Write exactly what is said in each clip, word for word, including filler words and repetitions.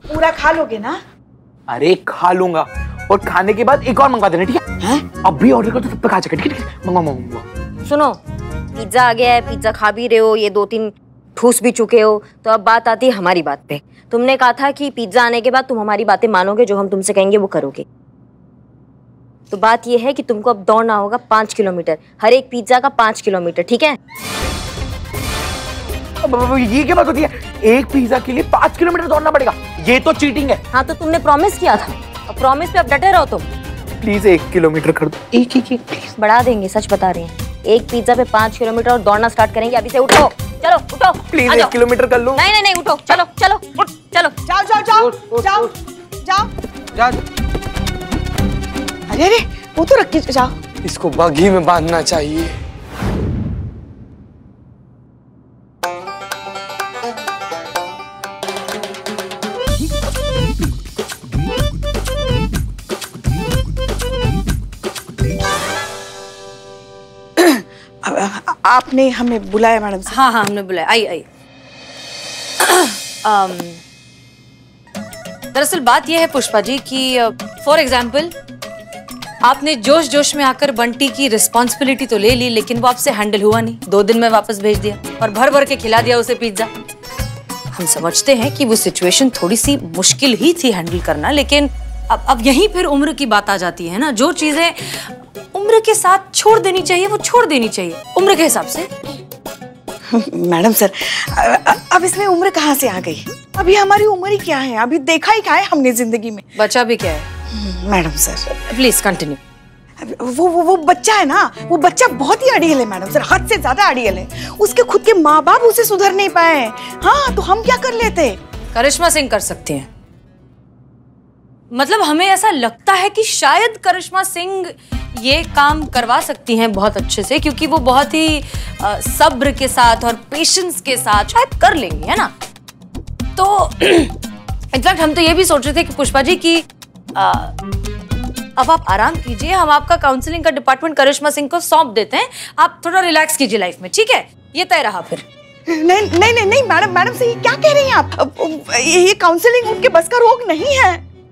पूरा खा लोगे ना? अरे खा लूंगा, और खाने के बाद एक और मंगवा देना, ठीक है? हैं? अब भी ऑर्डर कर तो तब तक आ जाएगा, ठीक है? मंगवा मंगवा। सुनो, पिज्जा आ गया है, पिज्जा खा भी रहे हो, ये दो तीन ठूस भी चुके हो, तो अब बात आती है हमारी बात पे। तुमने कहा था कि पिज्जा आने के बाद तुम हमारी बातें मानोगे, जो हम तुमसे कहेंगे वो करोगे। तो बात ये है कि तुमको अब दौड़ना होगा पांच किलोमीटर, हर एक पिज्जा का पांच किलोमीटर, ठीक है? अब ये क्या बात होती है? एक पिज्जा के लिए पांच किलोमीटर दौड़ना पड़ेगा? ये तो चीटिंग है। हाँ तो तुमने प्रॉमिस किया था, और प्रॉमिस पे अब डटे रहो तुम। प्लीज एक किलोमीटर कर दो, एक एक एक प्लीज। बढ़ा देंगे, सच बता रहे हैं। एक पिज्जा पे पांच किलोमीटर और दौड़ना स्टार्ट करेंगे अभी से। उठो, चलो उठो, प्लीज एक किलोमीटर कर लो। नहीं नहीं नहीं, उठो, चलो चलो उठ, चलो जाओ जाओ जाओ जाओ जाओ जाओ। अरे अरे वो तो रख के जाओ। इसको बागी में बांधना चाहिए। आपने हमें बुलाया मैडम से? हाँ हाँ हमने बुलाया, आई आई। दरअसल बात यह है पुष्पा जी कि फॉर एग्जाम्पल आपने जोश जोश में आकर बंटी की रिस्पॉन्सिबिलिटी तो ले ली, लेकिन वो आपसे हैंडल हुआ नहीं। दो दिन में वापस भेज दिया और भर भर के खिला दिया उसे पिज्जा। हम समझते हैं कि वो सिचुएशन थोड़ी सी मुश्किल ही थी हैंडल करना, लेकिन अब अब यहीं फिर उम्र की बात आ जाती है ना। जो चीजें उम्र के साथ छोड़ देनी चाहिए वो छोड़ देनी चाहिए उम्र के हिसाब से। मैडम सर, अब इसमें उम्र कहाँ से आ गई? अभी हमारी उम्र ही क्या है? अभी देखा ही क्या है हमने जिंदगी में? बच्चा भी क्या है? Madam sir please continue. वो वो वो बच्चा है ना, वो बच्चा बहुत ही अड़ियल है मैडम सर, हद से ज्यादा अड़ियल है। उसके खुद के माँ बाप उसे सुधर नहीं पाए। हाँ तो हम क्या कर लेते? करिश्मा सिंह कर सकती हैं। मतलब हमें ऐसा लगता है कि शायद करिश्मा सिंह ये काम करवा सकती हैं बहुत अच्छे से, क्योंकि वो बहुत ही आ, सब्र के साथ और पेशेंस के साथ शायद कर लेंगी, है ना? तो इनफैक्ट हम तो ये भी सोच रहे थे कि पुष्पा जी की आ, अब आप आराम कीजिए, हम आपका काउंसलिंग का डिपार्टमेंट करिश्मा सिंह को सौंप देते हैं, आप थोड़ा रिलैक्स कीजिए लाइफ में, ठीक है? ये तय रहा फिर। नहीं नहीं नहीं नहीं मैडम, मैडम से क्या कह रही हैं आप? ये काउंसलिंग उनके बस का रोग नहीं है।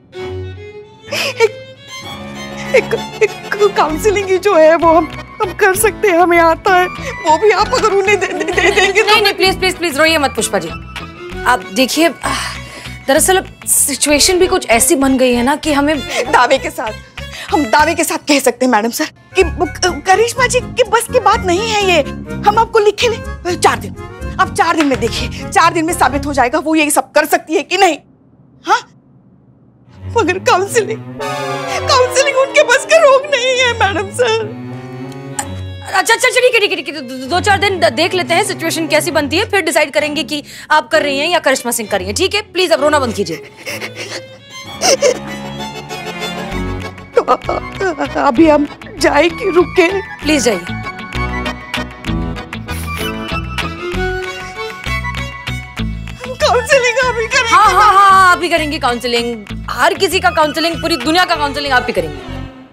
एक, एक काउंसलिंग जो है वो हम हम कर सकते हैं, हमें आता है, वो भी आप अगर उन्हें दे, दे, दे देंगे तो। नहीं नहीं प्लीज प्लीज प्लीज रोइए मत पुष्पा जी। आप देखिए, दरअसल सिचुएशन भी कुछ ऐसी बन गई है ना कि हमें दावे के साथ हम दावे के साथ कह सकते हैं मैडम सर कि करिश्मा जी की बस की बात नहीं है ये। हम आपको लिखे ले चार दिन, आप चार दिन में देखिए, चार दिन में साबित हो जाएगा वो ये सब कर सकती है कि नहीं। हाँ मगर काउंसलिंग काउंसलिंग उनके बस का रोग नहीं है मैडम सर। अच्छा अच्छा ठीक है ठीक है ठीक है, दो चार दिन देख लेते हैं सिचुएशन कैसी बनती है, फिर डिसाइड करेंगे कि आप कर रही हैं या करिश्मा सिंह कर रही हैं, ठीक है? प्लीज अब रोना बंद कीजिए। तो अभी हम जाए कि रुके? प्लीज जाइए। काउंसलिंग अभी करेंगे? हाँ हाँ हाँ आप भी करेंगे काउंसलिंग, हर किसी का काउंसलिंग, पूरी दुनिया का काउंसलिंग आप भी करेंगे।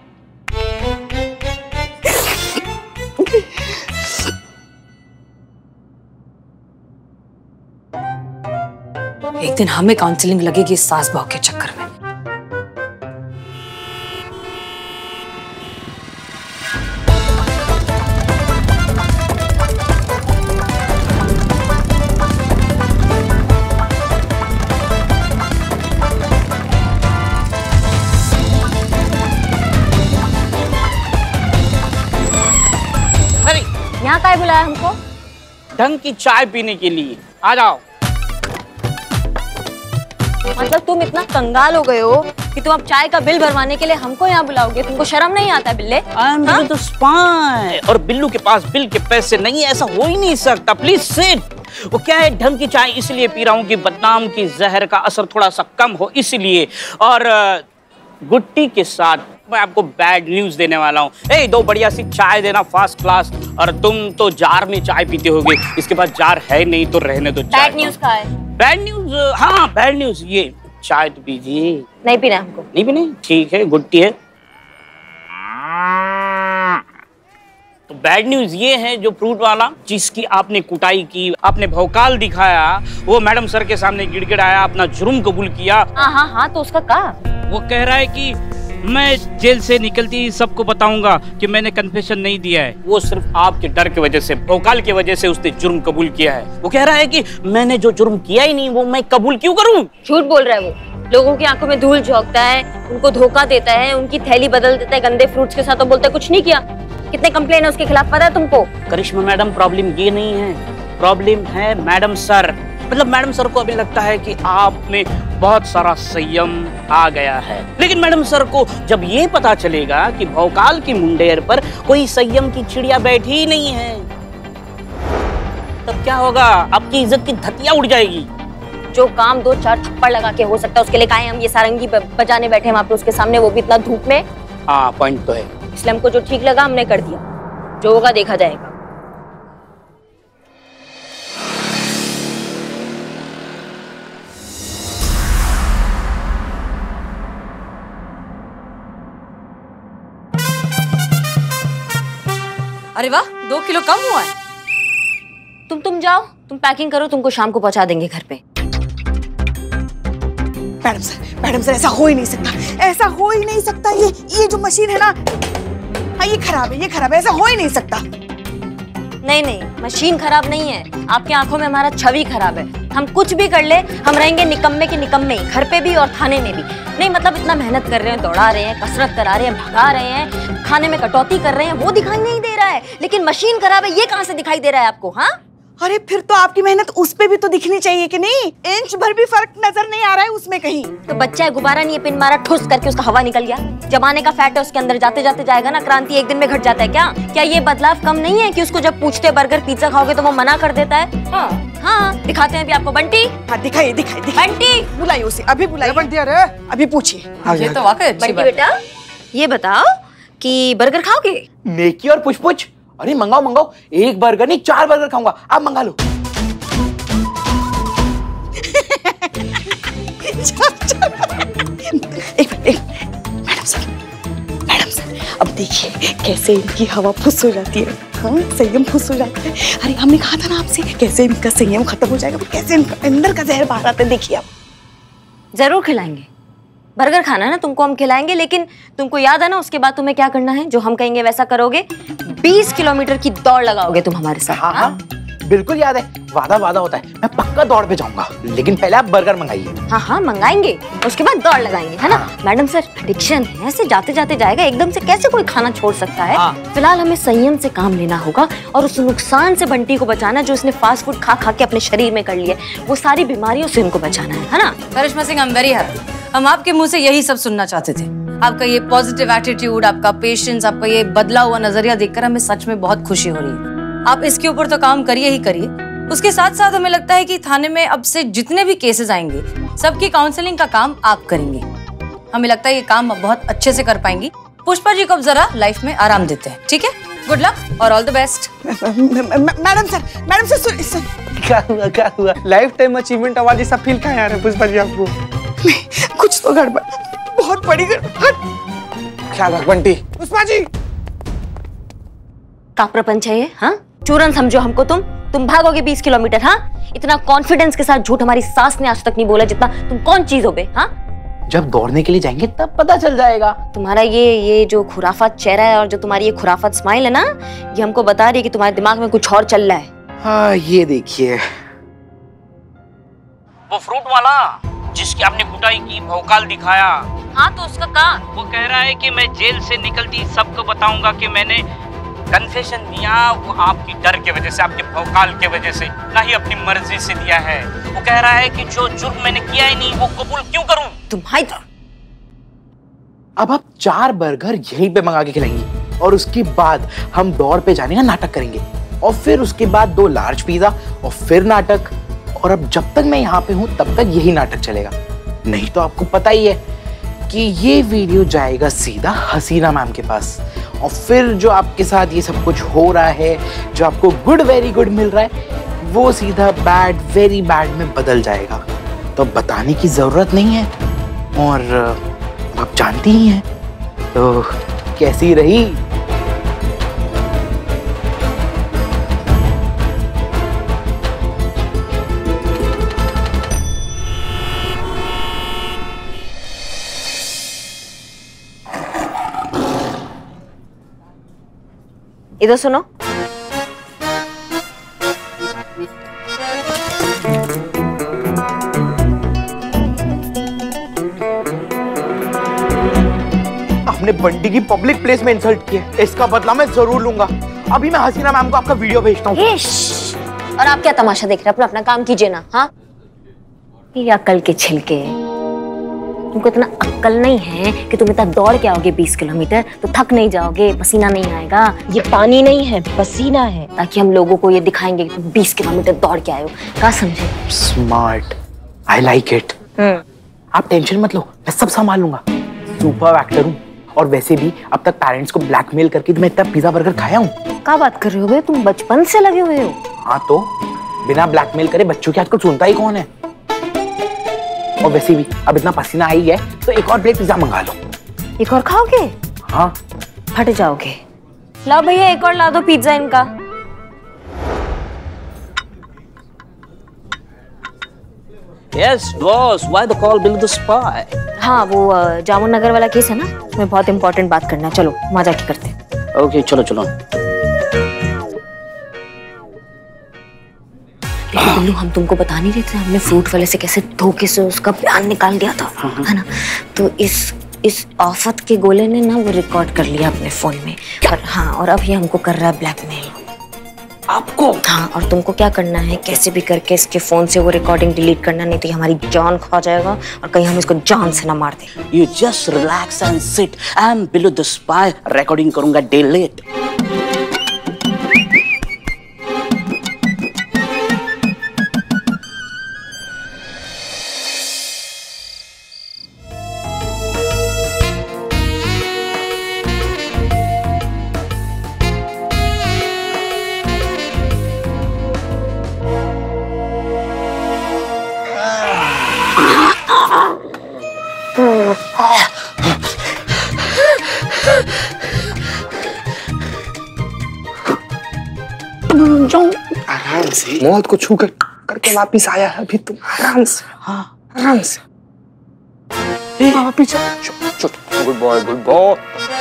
एक दिन हमें काउंसलिंग लगेगी इस सास-बहू के चक्कर में। यहाँ काय बुलाया हमको? ढंग की चाय पीने के लिए। आ जाओ। मतलब तुम इतना कंगाल हो गए हो कि तुम अब चाय का बिल भरवाने के लिए हमको यहाँ बुलाओगे? तुमको शर्म नहीं आता बिल्ले? हाँ? तो स्पाई और बिल्लू के पास बिल के पैसे नहीं, ऐसा हो ही नहीं सकता। Please sit. वो क्या है, ढंग की चाय इसलिए पी रहा हूँ कि बदनाम की जहर का असर थोड़ा सा कम हो, इसलिए। और गुट्टी के साथ मैं आपको बैड न्यूज देने वाला हूँ। ए, दो बढ़िया सी चाय देना फर्स्ट क्लास। और तुम तो जार में चाय पीते होगे, इसके बाद जार है नहीं तो रहने दो। बैड न्यूज का है? Bad news? हाँ बैड न्यूज। ये चाय तो पीजिए। नहीं पीना हमको। नहीं पीना? ठीक है, गुट्टी है बैड न्यूज ये है, जो फ्रूट वाला जिसकी आपने कुटाई की, आपने भौकाल दिखाया, वो मैडम सर के सामने गिड़गिड़ाया, अपना जुर्म कबूल किया। हाँ हाँ हाँ, तो उसका क्या? वो कह रहा है कि मैं जेल से निकलती ही सबको बताऊंगा कि मैंने कन्फेशन नहीं दिया है। वो सिर्फ आपके डर की वजह से, भौकाल की वजह से उसने जुर्म कबूल किया है। वो कह रहा है कि मैंने जो जुर्म किया ही नहीं वो मैं कबूल क्यों करूं? झूठ बोल रहा है वो। लोगों की आंखों में धूल झोंकता है, उनको धोखा देता है, उनकी थैली बदल देता है गंदे फ्रूट्स के साथ, तो बोलता है कुछ नहीं किया। कितने कंप्लेन है उसके खिलाफ पता है तुमको? करिश्मा मैडम, प्रॉब्लम ये नहीं है, प्रॉब्लम है मैडम सर। मतलब मैडम सर को अभी लगता है कि आप में बहुत सारा संयम आ गया है, लेकिन मैडम सर को जब ये पता चलेगा कि भौकाल की मुंडेर पर कोई संयम की चिड़िया बैठी ही नहीं है, तब क्या होगा? आपकी इज्जत की धतिया उड़ जाएगी। जो काम दो चार थप्पड़ लगा के हो सकता है, उसके लिए काहे हम ये सारंगी बजाने बैठे हैं वहाँ पे उसके सामने, वो भी इतना धूप में। हाँ, पॉइंट तो है। इसलिए हमको जो ठीक लगा हमने कर दिया, जो होगा देखा जाएगा। अरे वाह, दो किलो कम हुआ है। तुम तुम जाओ, तुम पैकिंग करो, तुमको शाम को पहुंचा देंगे घर पे। मैडम सर, मैडम सर, ऐसा हो ही नहीं सकता, ऐसा हो ही नहीं सकता। ये ये जो मशीन है ना, हाँ ये खराब है, ये खराब है, ऐसा हो ही नहीं सकता। नहीं नहीं, मशीन खराब नहीं है, आपकी आंखों में हमारा छवि खराब है। हम कुछ भी कर ले, हम रहेंगे निकम्मे के निकम्मे ही, घर पे भी और थाने में भी। नहीं मतलब इतना मेहनत कर रहे हैं, दौड़ा रहे हैं, कसरत करा रहे हैं, भगा रहे हैं, खाने में कटौती कर रहे हैं, वो दिखाई नहीं दे रहा है। लेकिन मशीन खराब है, ये कहाँ से दिखाई दे रहा है आपको? हाँ, अरे फिर तो आपकी मेहनत उस पे भी तो दिखनी चाहिए कि नहीं? इंच भर भी फर्क नजर नहीं आ रहा है उसमें कहीं। तो बच्चा है, गुब्बारा नहीं है, पिन मारा ठुस करके उसका हवा निकल गया। जमाने का फैट है उसके अंदर, जाते जाते जाएगा ना। क्रांति एक दिन में घट जाता है क्या? क्या ये बदलाव कम नहीं है कि उसको जब पूछते बर्गर पिज्जा खाओगे तो वो मना कर देता है? हाँ हाँ, दिखाते हैं अभी आपको। बंटी, हाँ दिखाइए दिखाइए दिखाइए। बंटी बुलाइए उसे, अभी बुलाइए। बंटी, अरे अभी पूछिए। ये तो वाकई अच्छी बंटी बात है। बेटा, ये बताओ कि बर्गर खाओगे? नेकी और पुछ पुछ, अरे मंगाओ मंगाओ, एक बर्गर नहीं चार बर्गर खाऊंगा, आप मंगा लो। एक एक मैडम सर, मैडम सर, अब देखिए कैसे इनकी हवा फुस हो जाती है। हाँ, संयम फुस हो जाता है। अरे हमने कहा था ना आपसे, कैसे इनका संयम खत्म हो जाएगा, कैसे इनका अंदर का जहर बाहर आता है। देखिए आप। जरूर खिलाएंगे, बर्गर खाना है ना तुमको, हम खिलाएंगे। लेकिन तुमको याद है ना उसके बाद तुम्हें क्या करना है? जो हम कहेंगे वैसा करोगे। बीस किलोमीटर की दौड़ लगाओगे तुम हमारे साथ। हाँ हाँ, बिल्कुल याद है, वादा वादा होता है, मैं पक्का दौड़ पे जाऊंगा, लेकिन पहले आप बर्गर मंगाइए। हाँ हाँ मंगाएंगे, उसके बाद दौड़ लगाएंगे, है ना? हाँ। मैडम सर, एडिक्शन है, ऐसे जाते जाते जाएगा, एकदम से कैसे कोई खाना छोड़ सकता है? हाँ। फिलहाल हमें संयम से काम लेना होगा और उस नुकसान से बंटी को बचाना जो उसने फास्ट फूड खा खा के अपने शरीर में कर लिया, वो सारी बीमारियों से उनको बचाना है, है ना? Karishma Singh, I am very happy. हम आपके मुंह से यही सब सुनना चाहते थे। आपका ये पॉजिटिव एटीट्यूड, आपका पेशेंस, आपका ये बदला हुआ नजरिया देखकर हमें सच में बहुत खुशी हो रही है। आप इसके ऊपर तो काम करिए ही करिए। उसके साथ साथ हमें लगता है कि थाने में अब से जितने भी केसेस आएंगे, सबकी काउंसलिंग का काम आप करेंगे। हमें लगता है ये काम आप बहुत अच्छे से कर पाएंगी। पुष्पा जी को अब जरा लाइफ में आराम देते हैं, ठीक है? गुड लक और all the best. Madam sir, madam sir, सुन, सुन। क्या हुआ क्या हुआ? लाइफ टाइम अचीवमेंट अवार्ड जैसा फील कहाँ आ रहा है पुष्पा जी आपको? कुछ तो गड़बड़, बहुत बड़ी गड़बड़। ख्याल रख बंटी। पुष्पा जी, का प्रपंच है ये? हाँ, चूरन समझो हमको तुम तुम भागोगे बीस किलोमीटर? हाँ, इतना कॉन्फिडेंस के साथ झूठ हमारी सास ने आज तक नहीं बोला जितना तुम कौन चीज हो बे? हाँ, जब दौड़ने के लिए जाएंगे तब पता चल जाएगा। तुम्हारा ये ये जो खुराफात चेहरा है और जो तुम्हारी ये खुराफात स्माइल है ना, ये हमको बता रही है कि तुम्हारे दिमाग में कुछ और चल रहा है। हाँ, ये देखिए, वो फ्रूट वाला जिसकी आपने कुटाई की, भौकाल दिखाया। हाँ, तो उसका का? वो कह रहा है कि मैं जेल से निकलती सबको बताऊंगा कि मैंने कन्फेशन दिया, वो आपकी डर के वजह से, आपके भौकाल के वजह से, ना ही अपनी मर्जी से दिया है। वो कह रहा है कि जो जुर्म मैंने किया ही नहीं वो कबूल क्यों करूं? तुम्हारी अब आप चार बर्गर यहीं पे मंगा के खिलाएंगी और उसके बाद हम दौड़ पे जाने का नाटक करेंगे और फिर उसके बाद दो लार्ज पिज्जा और फिर नाटक। और अब जब तक मैं यहाँ पे हूँ तब तक यही नाटक चलेगा, नहीं तो आपको पता ही है कि ये वीडियो जाएगा सीधा हसीना मैम के पास और फिर जो आपके साथ ये सब कुछ हो रहा है, जो आपको गुड वेरी गुड मिल रहा है, वो सीधा बैड वेरी बैड में बदल जाएगा। तो बताने की जरूरत नहीं है और आप जानती ही हैं। तो कैसी रही? इधर सुनो। आपने बंटी की पब्लिक प्लेस में इंसल्ट किया, इसका बदला मैं जरूर लूंगा। अभी मैं हसीना मैम को आपका वीडियो भेजता हूँ। और आप क्या तमाशा देख रहे हैं? अपना अपना काम कीजिए ना। हाँ, ये अक्ल के छिलके, तुमको इतना अक्ल नहीं है कि तुम इतना दौड़ के आओगे बीस किलोमीटर तो थक नहीं जाओगे, पसीना नहीं आएगा। ये पानी नहीं है, पसीना है। ताकि हम लोगों को ये दिखाएंगे कि तुम बीस किलोमीटर दौड़ के आए हो। क्या समझे? Smart, I like it. आप टेंशन मत लो, मैं सब संभाल लूंगा। सुपर एक्टर हूँ। और वैसे भी अब तक पेरेंट्स को ब्लैकमेल करके मैं इतना पिज्जा बर्गर खाया हूँ। क्या बात कर रहे हो बे? तुम बचपन से लगे हुए हो। हाँ तो बिना ब्लैकमेल करे बच्चों की आजकल सुनता ही कौन है। और वैसे भी अब इतना पसीना आई है तो एक और प्लेट पिज्जा मंगा लो। एक और खाओगे? हाँ, फट जाओगे। लाओ भैया एक और ला दो पिज्जा इनका। Yes, boss. Why the call below the spy? हाँ, वो जामुन नगर वाला केस है ना, उसमें बहुत इंपॉर्टेंट बात करना है। चलो वहाँ जाके करते हैं। ओके, चलो चलो। लेकिन बिल्लू, हम तुमको बता नहीं रहे थे हमने फ्रूट वाले से कैसे धोखे से उसका बयान निकाल दिया था, है ना? तो इस इस आफत के गोले ने ना वो रिकॉर्ड कर लिया अपने फोन में। और हाँ, और अब ये हमको कर रहा है ब्लैकमेल। आपको? हाँ, और तुमको क्या करना है, कैसे भी करके इसके फोन से वो रिकॉर्डिंग डिलीट करना, नहीं तो हमारी जान खा जाएगा और कहीं हम इसको जान से ना मार दें। You just relax and sit. I'm below the spy. Recording करूँगा delete. आराम से मौत को छू कर करके वापिस आया है अभी तुम। आराम से। हाँ, आराम से। वापिस गुड बॉय, गुड बॉय।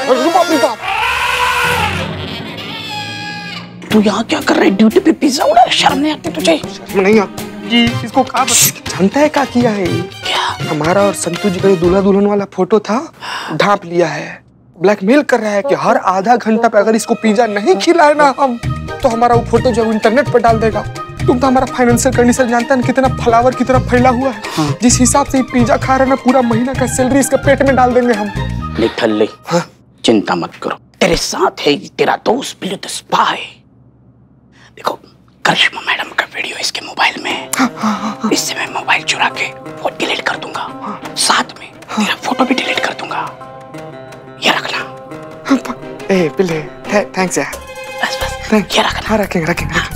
तू यहाँ क्या कर रहा है? ड्यूटी पे पिज्जा उड़ा, शर्म नहीं आती तुझे? शर्म नहीं आती? इसको कहा जानता है क्या किया है? क्या? हमारा और संतु जी का जो दूल्हा दुल्हन वाला फोटो था, ढांप लिया है। ब्लैकमेल कर रहा है कि हर आधा घंटा पे अगर इसको पिज्जा नहीं खिलाए ना हम, तो हमारा वो फोटो जो इंटरनेट पर डाल देगा। तुम तो हमारा फाइनेंशियल कंडीशन जानता है कितना फ्लावर की तरह फैला हुआ है। हाँ। जिस हिसाब से पिज्जा खा रहा है ना, पूरा महीना का सैलरी इसके पेट में डाल देंगे हम। निठल्ले, हाँ? चिंता मत करो, तेरे साथ है तेरा दोस्त बिलो द स्पाई। देखो, करिश्मा मैडम का वीडियो इसके मोबाइल में है। हाँ, हाँ, हाँ, इससे मैं मोबाइल चुरा के वो डिलीट कर दूंगा। हाँ, साथ में हाँ, तेरा फोटो भी डिलीट कर दूंगा। ये रखना। हाँ, ए बिल्ले, थैंक्स यार। बस बस, ये रखना। हाँ, रखेंगे रखेंगे। हाँ।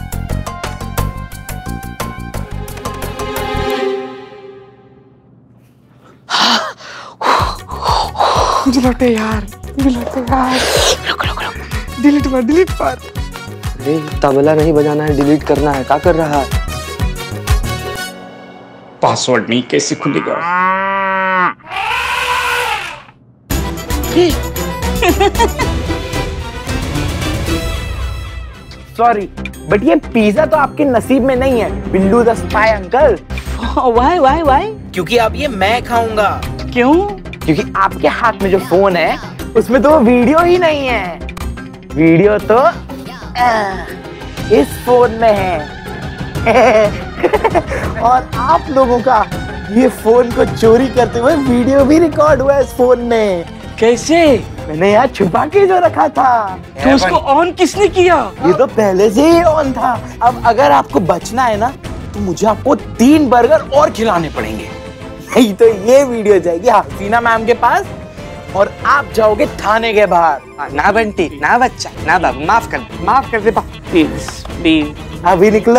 डिलीट यार, डिलीट यार। रुक रुक रुक। डिलीट पर, डिलीट पर। अरे तबला नहीं बजाना है, डिलीट करना है। क्या कर रहा है? पासवर्ड नहीं, कैसे खुलेगा? सॉरी, बट ये पिज्जा तो आपके नसीब में नहीं है Billu the spy uncle. Why why why? क्योंकि अब ये मैं खाऊंगा। क्यों? क्योंकि आपके हाथ में जो फोन है उसमें तो वीडियो ही नहीं है। वीडियो तो आ, इस फोन में है। और आप लोगों का ये फोन को चोरी करते हुए वीडियो भी रिकॉर्ड हुआ है इस फोन में। कैसे? मैंने यहाँ छुपा के जो रखा था। तो उसको ऑन किसने किया? ये तो पहले से ही ऑन था। अब अगर आपको बचना है ना, तो मुझे आपको तीन बर्गर और खिलाने पड़ेंगे, नहीं तो ये वीडियो जाएगी हसीना मैम के पास और आप जाओगे थाने के बाहर। ना बंटी, ना बच्चा, ना बाबू, माफ कर, माफ कर दे बाबू। प्लीज प्लीज अभी निकलो।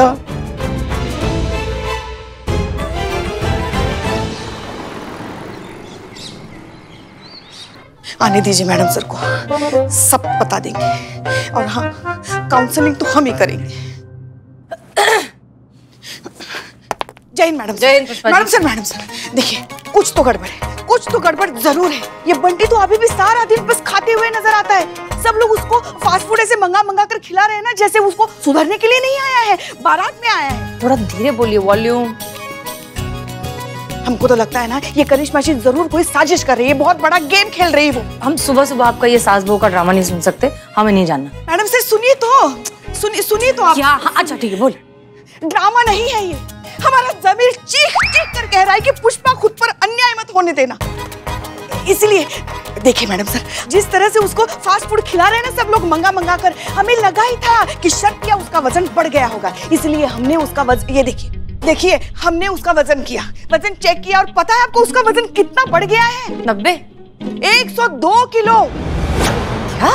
आने दीजिए मैडम सर को, सब बता देंगे। और हाँ, काउंसलिंग तो हम ही करेंगे। जय हिंद मैडम। जय Hind Pushpa ji. Madam sir, madam sir, देखिए कुछ तो गड़बड़ है, कुछ तो गड़बड़ जरूर है। ये बंटी तो अभी भी सारा दिन बस खाते हुए नजर आता है। सब लोग उसको फास्ट फूड ऐसे मंगा मंगा कर खिला रहे हैं ना, जैसे उसको सुधरने के लिए नहीं आया है, बारात में आया है। थोड़ा धीरे बोलिए, वॉल्यूम। हमको तो लगता है ना ये करिश्मा जी जरूर कोई साजिश कर रही है, बहुत बड़ा गेम खेल रही है वो। हम सुबह सुबह आपका ये सास बहू का ड्रामा नहीं सुन सकते, हमें नहीं जानना। मैडम से सुनिए तो, सुनिए सुनिए तो आप। क्या? हाँ, अच्छा ठीक है, बोल। ड्रामा नहीं है ये, हमारा जमीर चीख चीख कर कह रहा है कि पुष्पा खुद पर अन्याय मत होने देना। इसलिए देखिए मैडम सर, जिस तरह से उसको फास्ट फूड खिला रहे हैं ना सब लोग मंगा मंगा कर, हमें लगा ही था कि शक किया उसका वजन बढ़ गया होगा, इसलिए हमने उसका वजन, ये देखिए देखिए हमने उसका वजन किया, वजन चेक किया और पता है आपको उसका वजन कितना बढ़ गया है? नब्बे एक सौ दो किलो। क्या?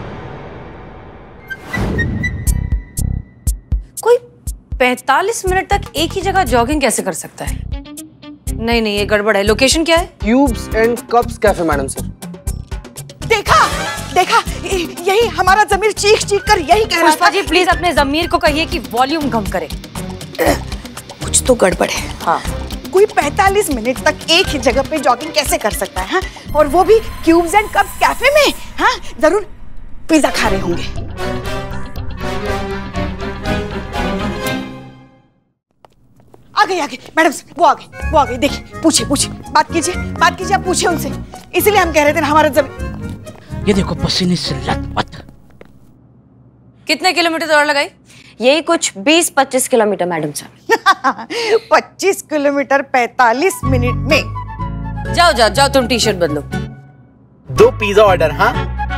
कोई पैंतालीस मिनट तक एक ही जगह जॉगिंग कैसे कर सकता है? नहीं नहीं, ये गड़बड़ है। लोकेशन क्या है? Cubes and cups cafe madam sir. देखा देखा, यही हमारा जमीर चीख चीख कर यही कह रहा था। पुष्पा जी प्लीज अपने जमीर को कहिए कि वॉल्यूम कम करे। कुछ तो गड़बड़ है। हाँ, कोई पैंतालीस मिनट तक एक ही जगह पे जॉगिंग कैसे कर सकता है? हाँ? और वो भी क्यूब्स एंड कप्स कैफे में। हाँ, जरूर पिज्जा खा रहे होंगे। आ गए आ गए मैडम, वो आ गए वो आ गए देखिए, पूछिए पूछिए, बात कीजिए बात कीजिए, आप पूछिए उनसे। इसीलिए हम कह रहे थे ना हमारा जब ये देखो पसीने से लथपथ। कितने किलोमीटर दौड़ लगाई? यही कुछ बीस पच्चीस किलोमीटर मैडम सर। पच्चीस किलोमीटर पैंतालीस मिनट में। जाओ जाओ जाओ, तुम टी शर्ट बदलो। दो पिज्जा ऑर्डर। हाँ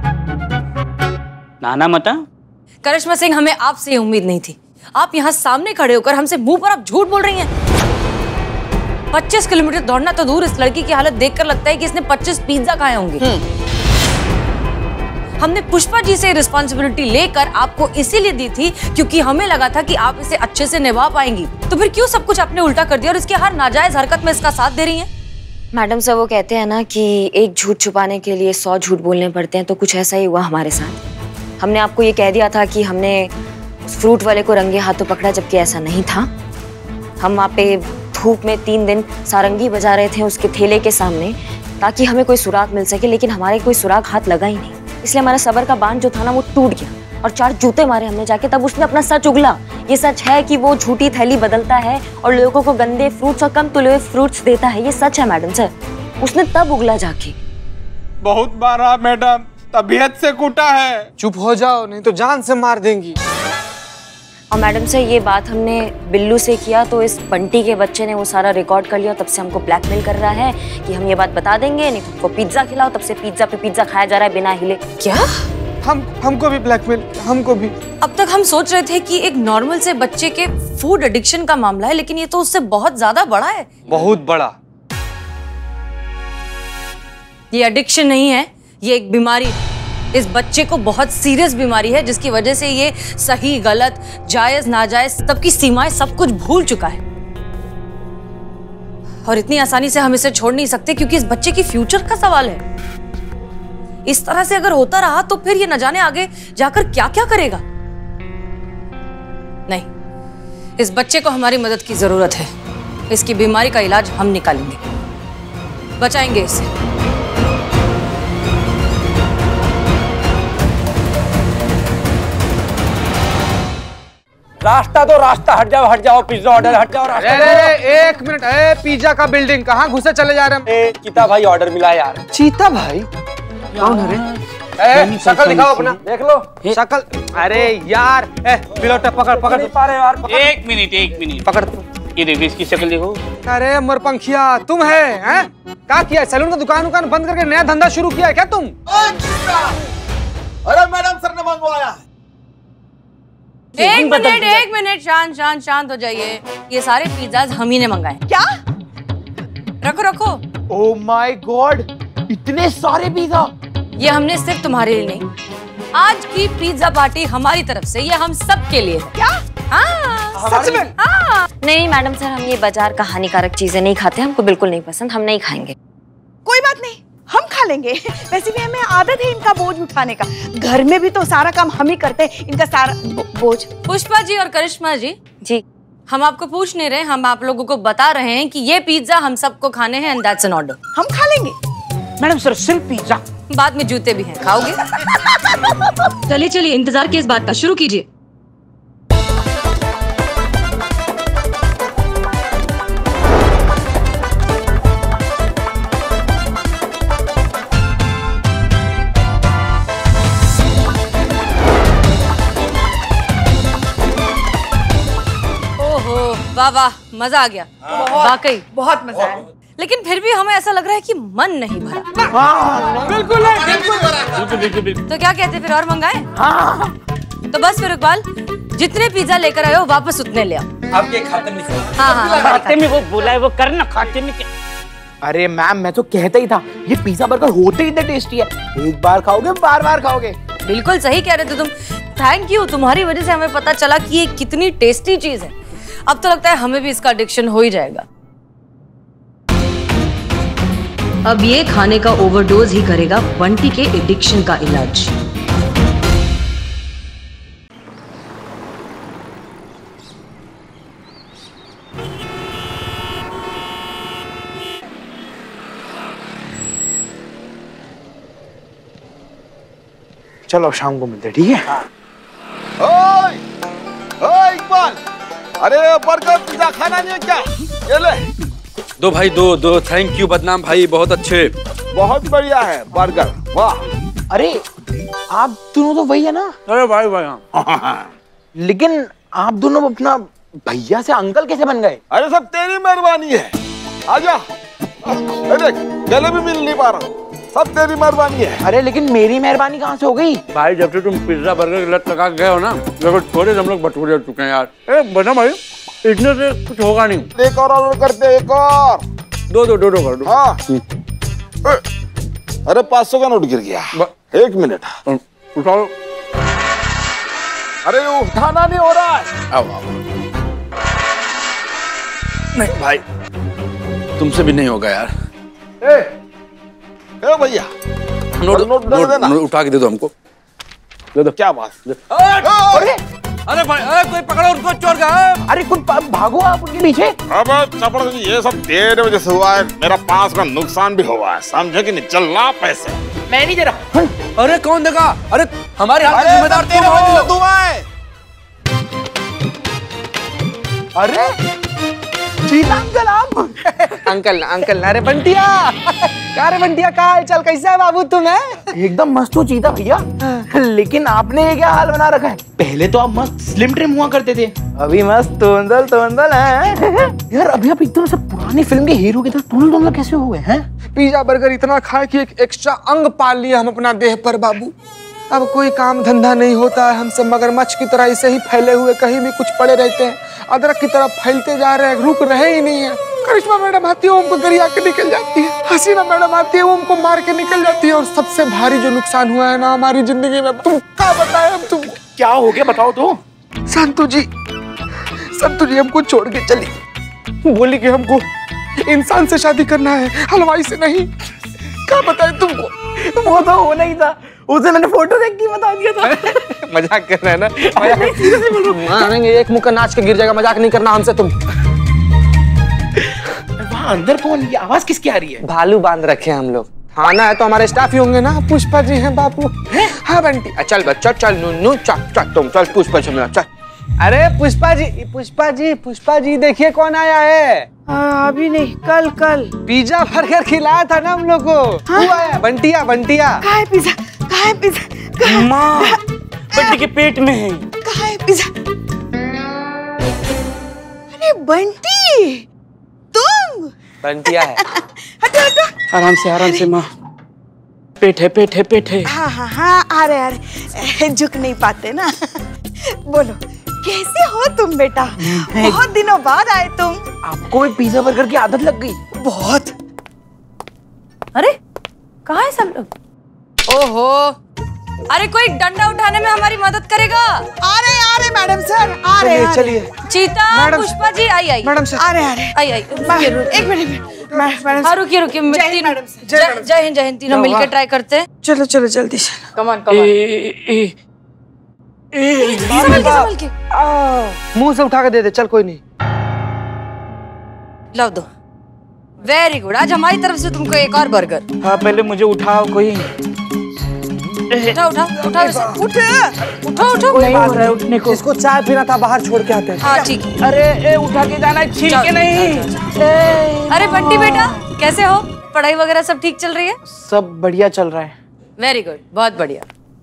नाना मता। करिश्मा सिंह, हमें आपसे ये उम्मीद नहीं थी। आप यहाँ सामने खड़े होकर हमसे मुंह पर आप झूठ बोल रही हैं। पच्चीस किलोमीटर दौड़ना तो दूर, इस लड़की की हालत देखकर लगता है कि इसने पच्चीस पिज्जा खाए होंगे। हमने पुष्पा जी से रिस्पॉन्सिबिलिटी लेकर आपको इसीलिए दी थी क्योंकि हमें लगा था कि आप इसे अच्छे से निभा पाएंगी। तो फिर क्यों सब कुछ आपने उल्टा कर दिया और इसके हर नाजायज हरकत में इसका साथ दे रही हैं? मैडम सर, वो कहते हैं ना कि एक झूठ छुपाने के लिए सौ झूठ बोलने पड़ते हैं, तो कुछ ऐसा ही हुआ हमारे साथ। हमने आपको ये कह दिया था कि हमने उस फ्रूट वाले को रंगे हाथों पकड़ा, जबकि ऐसा नहीं था। हम वहाँ पे धूप में तीन दिन सारंगी बजा रहे थे उसके ठेले के सामने ताकि हमें कोई सुराग मिल सके, लेकिन हमारे कोई सुराग हाथ लगा ही नहीं। इसलिए हमारा सबर का बांध जो था ना वो टूट गया और चार जूते मारे हमने जाके। तब उसने अपना सच उगला। ये सच है कि वो झूठी थैली बदलता है और लोगों को गंदे फ्रूट्स और कम तुले हुए फ्रूट्स देता है। ये सच है मैडम सर, उसने तब उगला जाके। बहुत मारा मैडम, तबीयत से कूटा है। चुप हो जाओ नहीं तो जान से मार देंगी। और मैडम से ये बात हमने बिल्लू से किया तो इस बंटी के बच्चे ने वो सारा रिकॉर्ड कर लिया। तब से हमको ब्लैकमेल कर रहा है कि हम ये बात बता देंगे, नहीं तो उनको पिज्जा खिलाओ। तब से पिज्जा पे पिज्जा खाया जा रहा है बिना हिले। क्या? हम हमको भी ब्लैकमेल, हमको भी। अब तक हम सोच रहे थे कि एक नॉर्मल से बच्चे के फूड एडिक्शन का मामला है, लेकिन ये तो उससे बहुत ज्यादा बड़ा है। बहुत बड़ा। ये एडिक्शन नहीं है, ये एक बीमारी है। इस बच्चे को बहुत सीरियस बीमारी है जिसकी वजह से ये सही गलत जायज नाजायज सबकी सीमाएं सब कुछ भूल चुका है। और इतनी आसानी से हम इसे छोड़ नहीं सकते क्योंकि इस बच्चे की फ्यूचर का सवाल है। इस तरह से अगर होता रहा तो फिर ये न जाने आगे जाकर क्या क्या करेगा। नहीं, इस बच्चे को हमारी मदद की जरूरत है। इसकी बीमारी का इलाज हम निकालेंगे, बचाएंगे इसे। रास्ता तो रास्ता, हट जाओ हट जाओ, पिज्जा ऑर्डर, हट जाओ रास्ता। अरे अरे एक मिनट, ए पिज्जा का बिल्डिंग कहाँ घुसे चले जा रहे हैं? ए, चीता भाई ऑर्डर मिला यार। चीता भाई कौन है रे? ए शक्ल दिखाओ अपना, देख लो शक्ल। अरे यार, ए पिलोटा पकड़ पकड़ पा रहे यार। एक मिनट एक मिनट पकड़। ये देखो इसकी शक्ल देखो। अरे मोरपंखिया तुम है हैं? क्या किया? सैलून का दुकान दुकान बंद करके नया धंधा शुरू किया है क्या तुम? अरे मैडम सर ने मंगवाया। एक मिनट एक मिनट, शांत शांत शांत हो जाइए। ये सारे पिज्जाज हम ही ने मंगाए। क्या? रखो रखो। ओह माय गॉड, इतने सारे पिज्जा। ये हमने सिर्फ तुम्हारे लिए नहीं, आज की पिज्जा पार्टी हमारी तरफ से, ये हम सब के लिए है। क्या? हाँ सच में? हाँ। नहीं मैडम सर, हम ये बाजार का हानिकारक चीजें नहीं खाते, हमको बिल्कुल नहीं पसंद, हम नहीं खाएंगे। कोई बात नहीं, हम खा लेंगे। वैसे भी हमें आदत है इनका बोझ उठाने का। घर में भी तो सारा काम हम ही करते हैं, इनका सारा बोझ। पुष्पा जी और करिश्मा जी, जी हम आपको पूछ नहीं रहे, हम आप लोगों को बता रहे हैं कि ये पिज्जा हम सबको खाने हैं एंड दैट्स एन ऑर्डर। हम खा लेंगे। मैडम सर सिर्फ पिज्जा? बाद में जूते भी हैं, खाओगे? चलिए चलिए, इंतजार किस बात का, शुरू कीजिए। ओहो, वाह वाह, मजा आ गया। वाकई बहुत मजा आया। लेकिन फिर भी हमें ऐसा लग रहा है कि मन नहीं भरा। बिल्कुल है, बिल्कुल। तो क्या कहते फिर, और मंगाए? तो बस फिर इकबाल, जितने पिज्जा लेकर आए हो वापस उतने ले आओ। आपके खाते में हाँ हाँ, खाते में वो बोला है वो करना, खाते में क्या? अरे मैम, मैं तो कहता ही था ये पिज्जा बर्गर होते ही इतने टेस्टी है, एक बार खाओगे बार बार खाओगे। बिल्कुल सही कह रहे थे तुम। थैंक यू, तुम्हारी वजह से हमें पता चला कि ये कितनी टेस्टी चीज है। अब तो लगता है हमें भी इसका एडिक्शन हो ही जाएगा। अब ये खाने का ओवरडोज ही करेगा बंटी के एडिक्शन का इलाज। चलो शाम को मिलते, ठीक है? ओए, ओए इकबाल, अरे बर्गर पिज्जा खाना नहीं है क्या? ये ले। दो भाई दो दो। थैंक यू बदनाम भाई, बहुत अच्छे। बहुत बढ़िया है बर्गर, वाह। अरे आप दोनों तो वही है ना? अरे भाई भाई हाँ। लेकिन आप दोनों अपना भैया से अंकल कैसे बन गए? अरे सब तेरी मेहरबानी है। आजा, अरे गले भी मिल नहीं पा रहा, सब तेरी मेहरबानी है। अरे लेकिन मेरी मेहरबानी कहाँ से हो गई? भाई जब से तुम पिज्जा बर्गर की लत लगा गए हो ना, लगभग थोड़े हम लोग भटूरे हो चुके हैं यार। ए बदनाम भाई, इतने से कुछ होगा नहीं। एक और ऑर्डर करते, एक और। दो दो दो दो कर दो। हाँ। अरे पाँच सौ का नोट गिर गया। एक मिनट उठाओ। अरे उठाना नहीं हो रहा है। आओ आओ। नहीं भाई, तुमसे भी नहीं होगा यार। ए, ए भैया, नोट नोट दे देना। नोट उठा के दे दो हमको। दे दो। क्या बात? अरे अरे भाई, अरे कोई पकड़ो उनको, चोर का। अरे कुछ भागो आप उनके पीछे। अब चपड़ जी, ये सब तेरे वजह से हुआ है, मेरा पास का नुकसान भी हुआ है, समझे कि नहीं? चल ला पैसे। मैं नहीं दे रहा। अरे कौन देगा? अरे हमारे हाथ में जिम्मेदार तेरे वजह से हुआ है। अरे चीता अंकल आप? अंकल अंकल, अरे बंटिया, क्या रे बंटिया, का हाल चाल, कैसा है बाबू तुम्हें? एकदम मस्त हो चीता भैया। लेकिन आपने ये क्या हाल बना रखा है? पहले तो आप मस्त स्लिम ट्रिम हुआ करते थे, अभी मस्त तोंदल तोंदल है। यार अभी आप एकदम से पुरानी फिल्म के हीरो की तरह टोनल टोनल कैसे हो गए हैं? पिज्जा बर्गर इतना खाए कि एक एक्स्ट्रा अंग पाल लिया हम अपना देह पर बाबू। अब कोई काम धंधा नहीं होता है, हम सब मगरमच्छ की तरह ऐसे ही फैले हुए कहीं भी कुछ पड़े रहते हैं, अदरक की तरफ फैलते जा रहे हैं, रुक रहे ही नहीं है। करिश्मा मैडम आती है, उनको गरिया के निकल जाती है, हसीना मैडम आती है, वो उनको मार के निकल जाती है, और सबसे भारी जो नुकसान हुआ है ना हमारी जिंदगी में, तुम क्या बताएं हम तुमको? क्या हो गया बताओ तो। संतु जी, संतु जी हमको छोड़ के चली, बोली कि हमको इंसान से शादी करना है, हलवाई से नहीं। क्या बताएं तुमको? वो तो होना ही था, उसे मैंने फोटो देख के बता दिया था। मजाक कर रहे हैं ना? मारेंगे, एक मुक्का नाच के गिर जाएगा, मजाक नहीं करना हमसे तुम। वहाँ अंदर कौन? ये आवाज किसकी आ रही है? भालू बांध रखे हैं हम लोग, थाना है तो हमारे स्टाफ ही होंगे ना। पुष्पा जी हैं बापू। हाँ बंटी, चल बच्चा चल, नूनू चल चल, तुम चल पुष्पा से मिला चल। अरे पुष्पा जी, पुष्पा जी, पुष्पा जी देखिए कौन आया है। आ, अभी नहीं, कल कल पिज्जा बर्गर खिलाया था ना हम लोग को। हाँ? आया बंटिया, बंटिया। कहाँ है पिज्जा? कहाँ है पिज्जा? माँ, बंटी के पेट में है। कहाँ है पिज्जा? अरे बंटी, तुम? बंटिया है। हटो हटो। आराम से आराम से माँ, पेट है पेट है पेट है। हाँ हाँ हाँ, आ रहे आ रहे, झुक नहीं पाते ना। बोलो कैसे हो तुम बेटा? बहुत दिनों बाद आए तुम। आपको भी पिज्जा बर्गर की आदत लग गई? बहुत। अरे कहाँ है सब लोग? ओहो, अरे कोई डंडा उठाने में हमारी मदद करेगा? आ रहे आ रहे मैडम सर, आ रहे चलिए चलिए। चीता, पुष्पा जी, आई आई मैडम सर, आ रहे आ रहे, आई आई। एक मिनट मैडम। हाँ रुकिए रुकिए, जय हिंद मैडम सर। जय हिंद, जय हिंद। तीनों मिलकर ट्राई करते हैं। चलो चलो जल्दी से। कमान कमान। संभल के संभल के। मुंह से उठा के दे दे, चल कोई नहीं। लो दो। वेरी गुड, आज हमारी तरफ से तुमको एक और बर्गर। हाँ पहले मुझे उठाओ कोई। उठा उठा उठा वैसे उठ उठो उठो। नहीं हो रहा है उठने को। इसको चाय पीना था, बाहर छोड़ के आते हैं। हाँ ठीक। अरे ए, उठा के जाना है, छील के नहीं। अरे बंटी बेटा कैसे हो? पढ़ाई वगैरह सब ठीक चल रही है? सब बढ़िया चल रहा है। वेरी गुड, बहुत बढ़िया।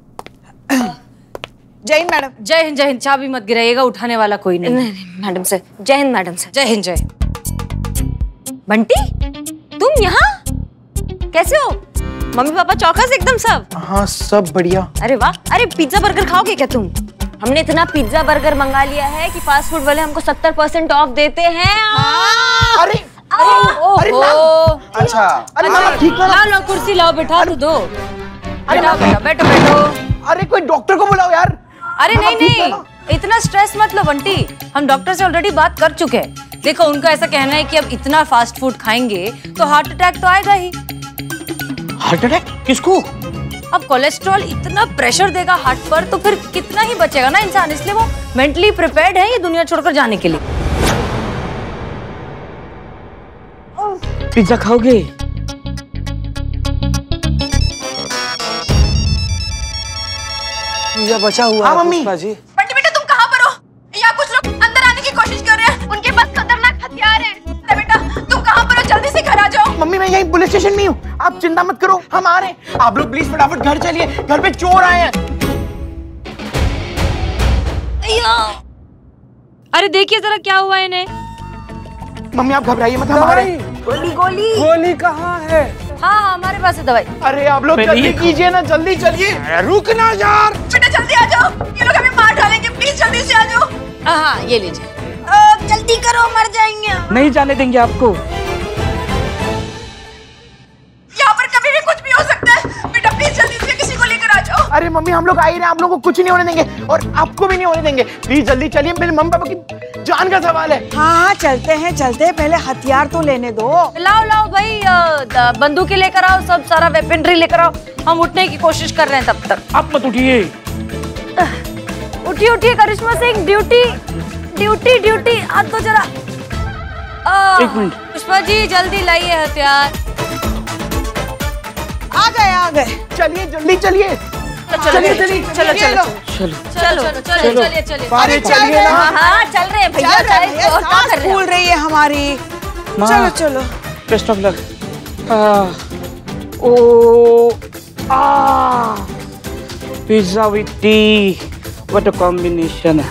जय हिंद मैडम। जय हिंद जय हिंद। चाबी मत गिराइएगा, उठाने वाला कोई नहीं। नहीं नहीं मैडम से। जय हिंद मैडम से। जय हिंद जय हिंद। बंटी तुम यहाँ कैसे हो? मम्मी पापा चौकस एकदम सब? हाँ सब बढ़िया। अरे वाह। अरे पिज्जा बर्गर खाओगे क्या तुम? हमने इतना पिज्जा बर्गर मंगा लिया है कि फास्ट फूड वाले हमको सत्तर परसेंट ऑफ देते हैं। अरे अरे अच्छा अरे मैम ठीक है। लाओ लाओ कुर्सी लाओ, बैठा तो दो। बैठो बैठो बैठो बैठो। अरे कोई डॉक्टर को बुलाओ यार। अरे नहीं नहीं, इतना स्ट्रेस मत लो बंटी, हम डॉक्टर से ऑलरेडी बात कर चुके हैं। देखो उनका ऐसा कहना है कि अब इतना फास्ट फूड खाएंगे तो हार्ट अटैक तो आएगा ही। हार्ट अटैक किसको? अब कोलेस्ट्रॉल इतना प्रेशर देगा हार्ट पर तो फिर कितना ही बचेगा ना इंसान, इसलिए वो मेंटली प्रिपेयर्ड है ये दुनिया छोड़कर जाने के लिए। पिज्जा खाओगे? पिज्जा बचा हुआ हाँ, है मम्मी। पुष्पा जी। बंटी बेटा तुम कहाँ पर हो? यहाँ कुछ लोग अंदर आने की कोशिश कर रहे हैं, उनके पास खतरनाक हथियार हैं। बेटा तुम कहाँ पर हो? जल्दी से घर आ जाओ। मम्मी मैं यहीं पुलिस स्टेशन में हूँ, आप चिंता मत करो, हम आ रहे हैं। आप लोग प्लीज फटाफट घर चलिए, घर पे चोर आए हैं। अरे देखिए जरा क्या हुआ इन्हें। मम्मी आप घबराइए मत, हम आ रहे हैं। गोली गोली गोली कहाँ है? हाँ हाँ हमारे पास है दवाई। अरे आप लोग जल्दी कीजिए ना, जल्दी चलिए। रुकना यार। बेटा जल्दी आ जाओ, ये लोग हमें मार डालेंगे, प्लीज जल्दी से आ जाओ। हाँ ये लीजिए। जल्दी करो मर जाएंगे। नहीं जाने देंगे आपको। यहाँ पर कभी भी कुछ भी हो सकता है, बेटा प्लीज जल्दी से किसी को लेकर आ जाओ। अरे मम्मी हम लोग आ ही रहे हैं, आप लोगों को कुछ नहीं होने देंगे और आपको भी नहीं होने देंगे। प्लीज जल्दी चलिए, मेरे मम्मी पापा की जान का सवाल है। हाँ हाँ चलते हैं चलते हैं, पहले हथियार तो लेने दो। लाओ लाओ भाई, अ, बंदूकें लेकर आओ, सब सारा वेपनरी लेकर आओ, हम उठने की कोशिश कर रहे हैं तब तक। आप मत उठिए। उठिए उठिए Karishma Singh, duty duty duty. आज तो जरा एक मिनट। पुष्पा जी जल्दी लाइए हथियार। आ गए आ गए। चलिए जल्दी चलिए। चलिए चलिए चलो चलो चलो चलो चलिए चलिए चलिए। अरे चलिए ना। हाँ चल रहे हैं भैया, चल रहे हैं, और क्या कर रहे फूल रही है हमारी। चलो चलो। Best of luck. ओ आ pizza with tea, what a combination.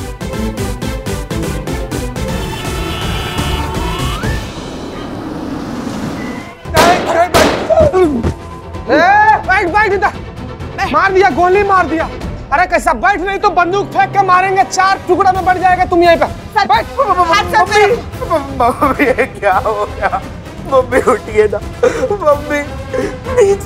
बैठ बैठ इधर। मार दिया, गोली मार दिया। अरे कैसा बैठ, नहीं तो बंदूक फेंक के मारेंगे, चार टुकड़ा में बढ़ जाएगा। तुम यहीं पे बैठ। मम्मी ये क्या हो गया? मम्मी उठिए ना मम्मी प्लीज।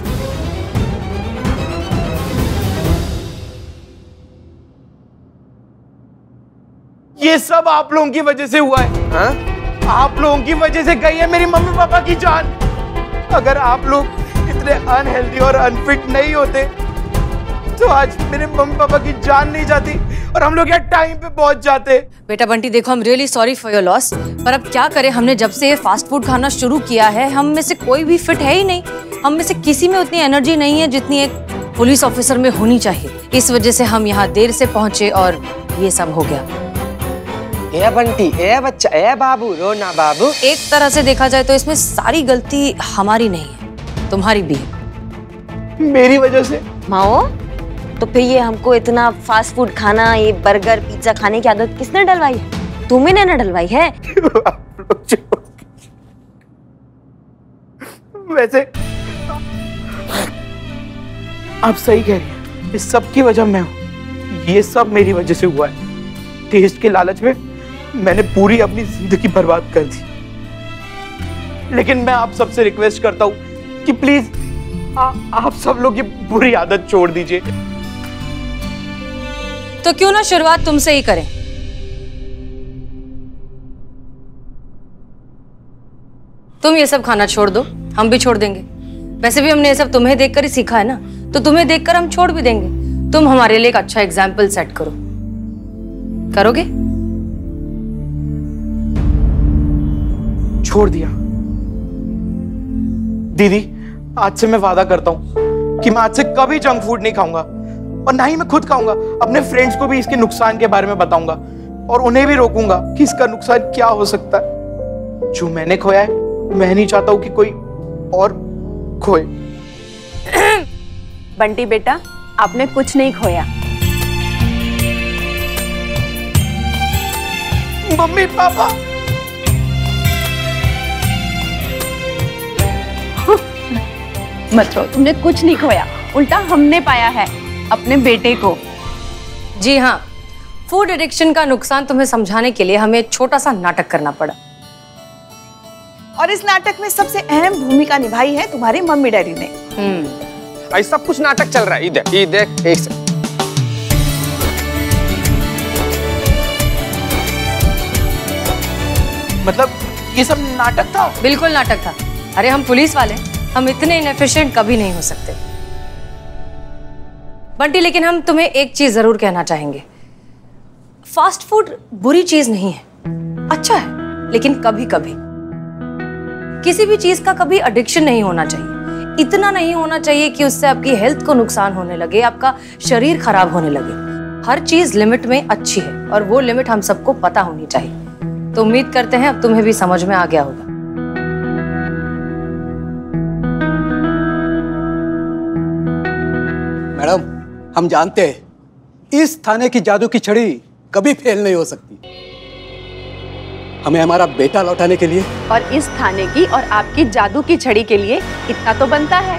ये सब आप लोगों की वजह से हुआ है। हा? आप लोगों की वजह से गई है मेरी मम्मी पापा की जान। अगर आप लोग इतने अनहेल्दी और अनफिट नहीं होते तो आज मेरे मम्मी पापा की जान नहीं जाती और हम लोग यहाँ टाइम पे पहुंच जाते। बेटा बंटी देखो, हम really sorry for your loss, पर अब क्या करें, हमने जब से ये फास्ट फूड खाना शुरू किया है हम में से कोई भी फिट है ही नहीं। हम में से किसी में उतनी एनर्जी नहीं है जितनी एक पुलिस ऑफिसर में होनी चाहिए। इस वजह से हम यहाँ देर से पहुंचे और ये सब हो गया। ए बंटी, ए बच्चा, ए बाबू, रो ना बाबू। एक तरह से देखा जाए तो इसमें सारी गलती हमारी नहीं है, तुम्हारी भी है। मेरी वजह से? माओ तो फिर ये हमको इतना फास्ट फूड खाना, ये बर्गर पिज्जा खाने की आदत किसने डलवाई है? तुम्ही ने ना डलवाई है। वैसे आप सही कह रही हैं, इस सब की वजह मैं हूँ। ये सब मेरी वजह से हुआ है। टेस्ट के लालच में मैंने पूरी अपनी जिंदगी बर्बाद कर दी। लेकिन मैं आप सबसे रिक्वेस्ट करता हूँ कि प्लीज आ, आप सब लोग ये बुरी आदत छोड़ दीजिए। तो क्यों ना शुरुआत तुमसे ही करें। तुम ये सब खाना छोड़ दो, हम भी छोड़ देंगे। वैसे भी हमने ये सब तुम्हें देखकर ही सीखा है ना, तो तुम्हें देखकर हम छोड़ भी देंगे। तुम हमारे लिए एक अच्छा एग्जाम्पल सेट करो। करोगे? छोड़ दिया। दीदी आज से मैं वादा करता हूं कि मैं आज से कभी जंक फूड नहीं खाऊंगा और ना ही मैं खुद खाऊंगा। अपने फ्रेंड्स को भी इसके नुकसान के बारे में बताऊंगा और उन्हें भी रोकूंगा कि इसका नुकसान क्या हो सकता है। जो मैंने खोया है मैं नहीं चाहता हूं कि कोई और खोए। बंटी बेटा, आपने कुछ नहीं खोया। मम्मी पापा, मत रो, तुमने कुछ नहीं खोया, उल्टा हमने पाया है अपने बेटे को। जी हाँ, फूड एडिक्शन का नुकसान तुम्हें समझाने के लिए हमें छोटा सा नाटक करना पड़ा। और इस नाटक में सबसे अहम भूमिका निभाई है तुम्हारे मम्मी डैडी ने। हम्म, सब कुछ नाटक चल रहा है। इधर इधर एक से मतलब ये सब नाटक था? बिल्कुल नाटक था। अरे हम पुलिस वाले, हम इतने इनएफिशिएंट कभी नहीं हो सकते। बंटी, लेकिन हम तुम्हें एक चीज जरूर कहना चाहेंगे। फास्ट फूड बुरी चीज नहीं है, अच्छा है, लेकिन कभी कभी किसी भी चीज का कभी एडिक्शन नहीं होना चाहिए। इतना नहीं होना चाहिए कि उससे आपकी हेल्थ को नुकसान होने लगे, आपका शरीर खराब होने लगे। हर चीज लिमिट में अच्छी है और वो लिमिट हम सबको पता होनी चाहिए। तो उम्मीद करते हैं अब तुम्हें भी समझ में आ गया होगा। मैडम, हम जानते हैं इस थाने की जादू की छड़ी कभी फेल नहीं हो सकती। हमें हमारा बेटा लौटाने के लिए और इस थाने की और आपकी जादू की छड़ी के लिए इतना तो बनता है।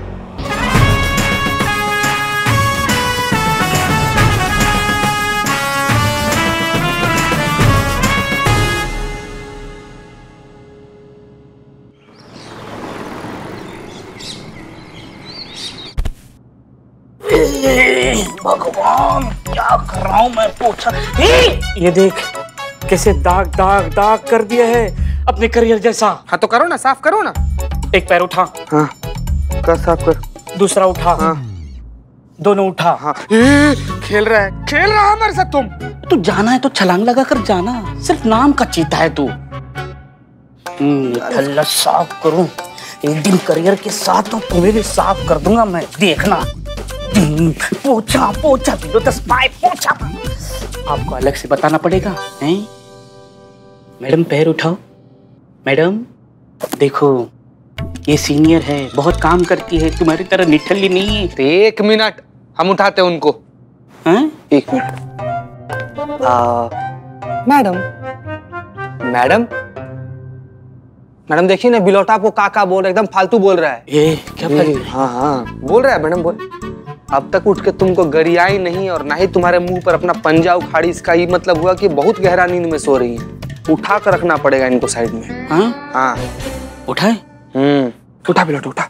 भगवान, क्या कर रहा हूँ मैं? पूछा ये देख कैसे दाग दाग दाग कर दिया है अपने करियर जैसा। हाँ तो करो ना, साफ करो ना। एक पैर उठा। हाँ कर, साफ कर। दूसरा उठा। हाँ दोनों उठा। हाँ ए, खेल रहा है खेल रहा है हमारे साथ। तुम तू जाना है तो छलांग लगा कर जाना, सिर्फ नाम का चीता है तू। थल्ला साफ करूं एक दिन करियर के साथ, तो तुम्हें भी साफ कर दूंगा मैं, देखना। पोछा पोछा पोछा आपको अलग से बताना पड़ेगा, हैं? मैडम पैर उठाओ। मैडम देखो, ये सीनियर है, बहुत काम करती है, तुम्हारी तरह निठल्ली नहीं है। तो एक मिनट, हम उठाते हैं उनको। हैं? एक मिनट। मैडम मैडम मैडम देखिए ना, बिलौटा आपको काका बोल रहा है, एकदम फालतू बोल रहा है। ये क्या फालतू? हाँ हाँ बोल रहा है मैडम, बोल। अब तक उठ के तुमको गरियाई नहीं और ना ही तुम्हारे मुंह पर अपना पंजा उखाड़ी, इसका ये मतलब हुआ कि बहुत गहरा नींद में सो रही है। उठा कर रखना पड़ेगा इनको साइड में। हाँ हाँ उठाए। हम्म उठा बिलौटा उठा।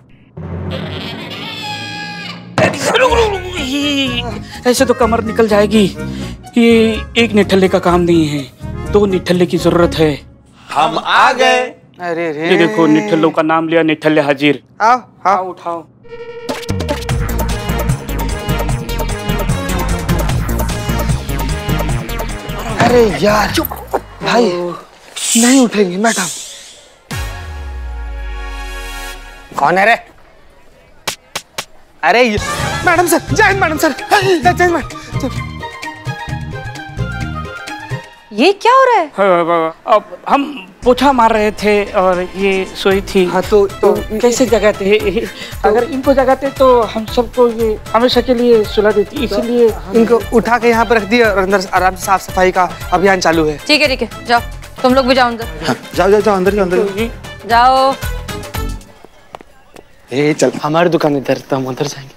ऐसे तो कमर निकल जाएगी। ये एक निठल्ले का काम नहीं है, दो निठल्ले की जरूरत है। हम आ गए। अरे रे, ये देखो निठल्लों का नाम लिया, निठल्ले हाजिर। आओ हाँ उठाओ। अरे यार भाई, नहीं उठेंगे मैडम। कौन है रे? अरे मैडम सर, जय हिंद मैडम सर, जय हिंद। ये क्या हो रहा है? अब हम पोछा मार रहे थे और ये सोई थी। हाँ तो, तो, तो कैसे जगाते? तो, अगर इनको जगाते तो हम सबको ये हमेशा के लिए सुला देती, इसलिए तो, इनको उठा के यहाँ पर रख दिया और अंदर आराम से साफ सफाई का अभियान चालू है। ठीक है ठीक है, जाओ तुम लोग भी जाओ अंदर। हाँ, जाओ जाओ जाओ अंदर जाओ अंदर जाओ। ए चल, हमारी दुकान इधर, तो हम उधर जाएंगे।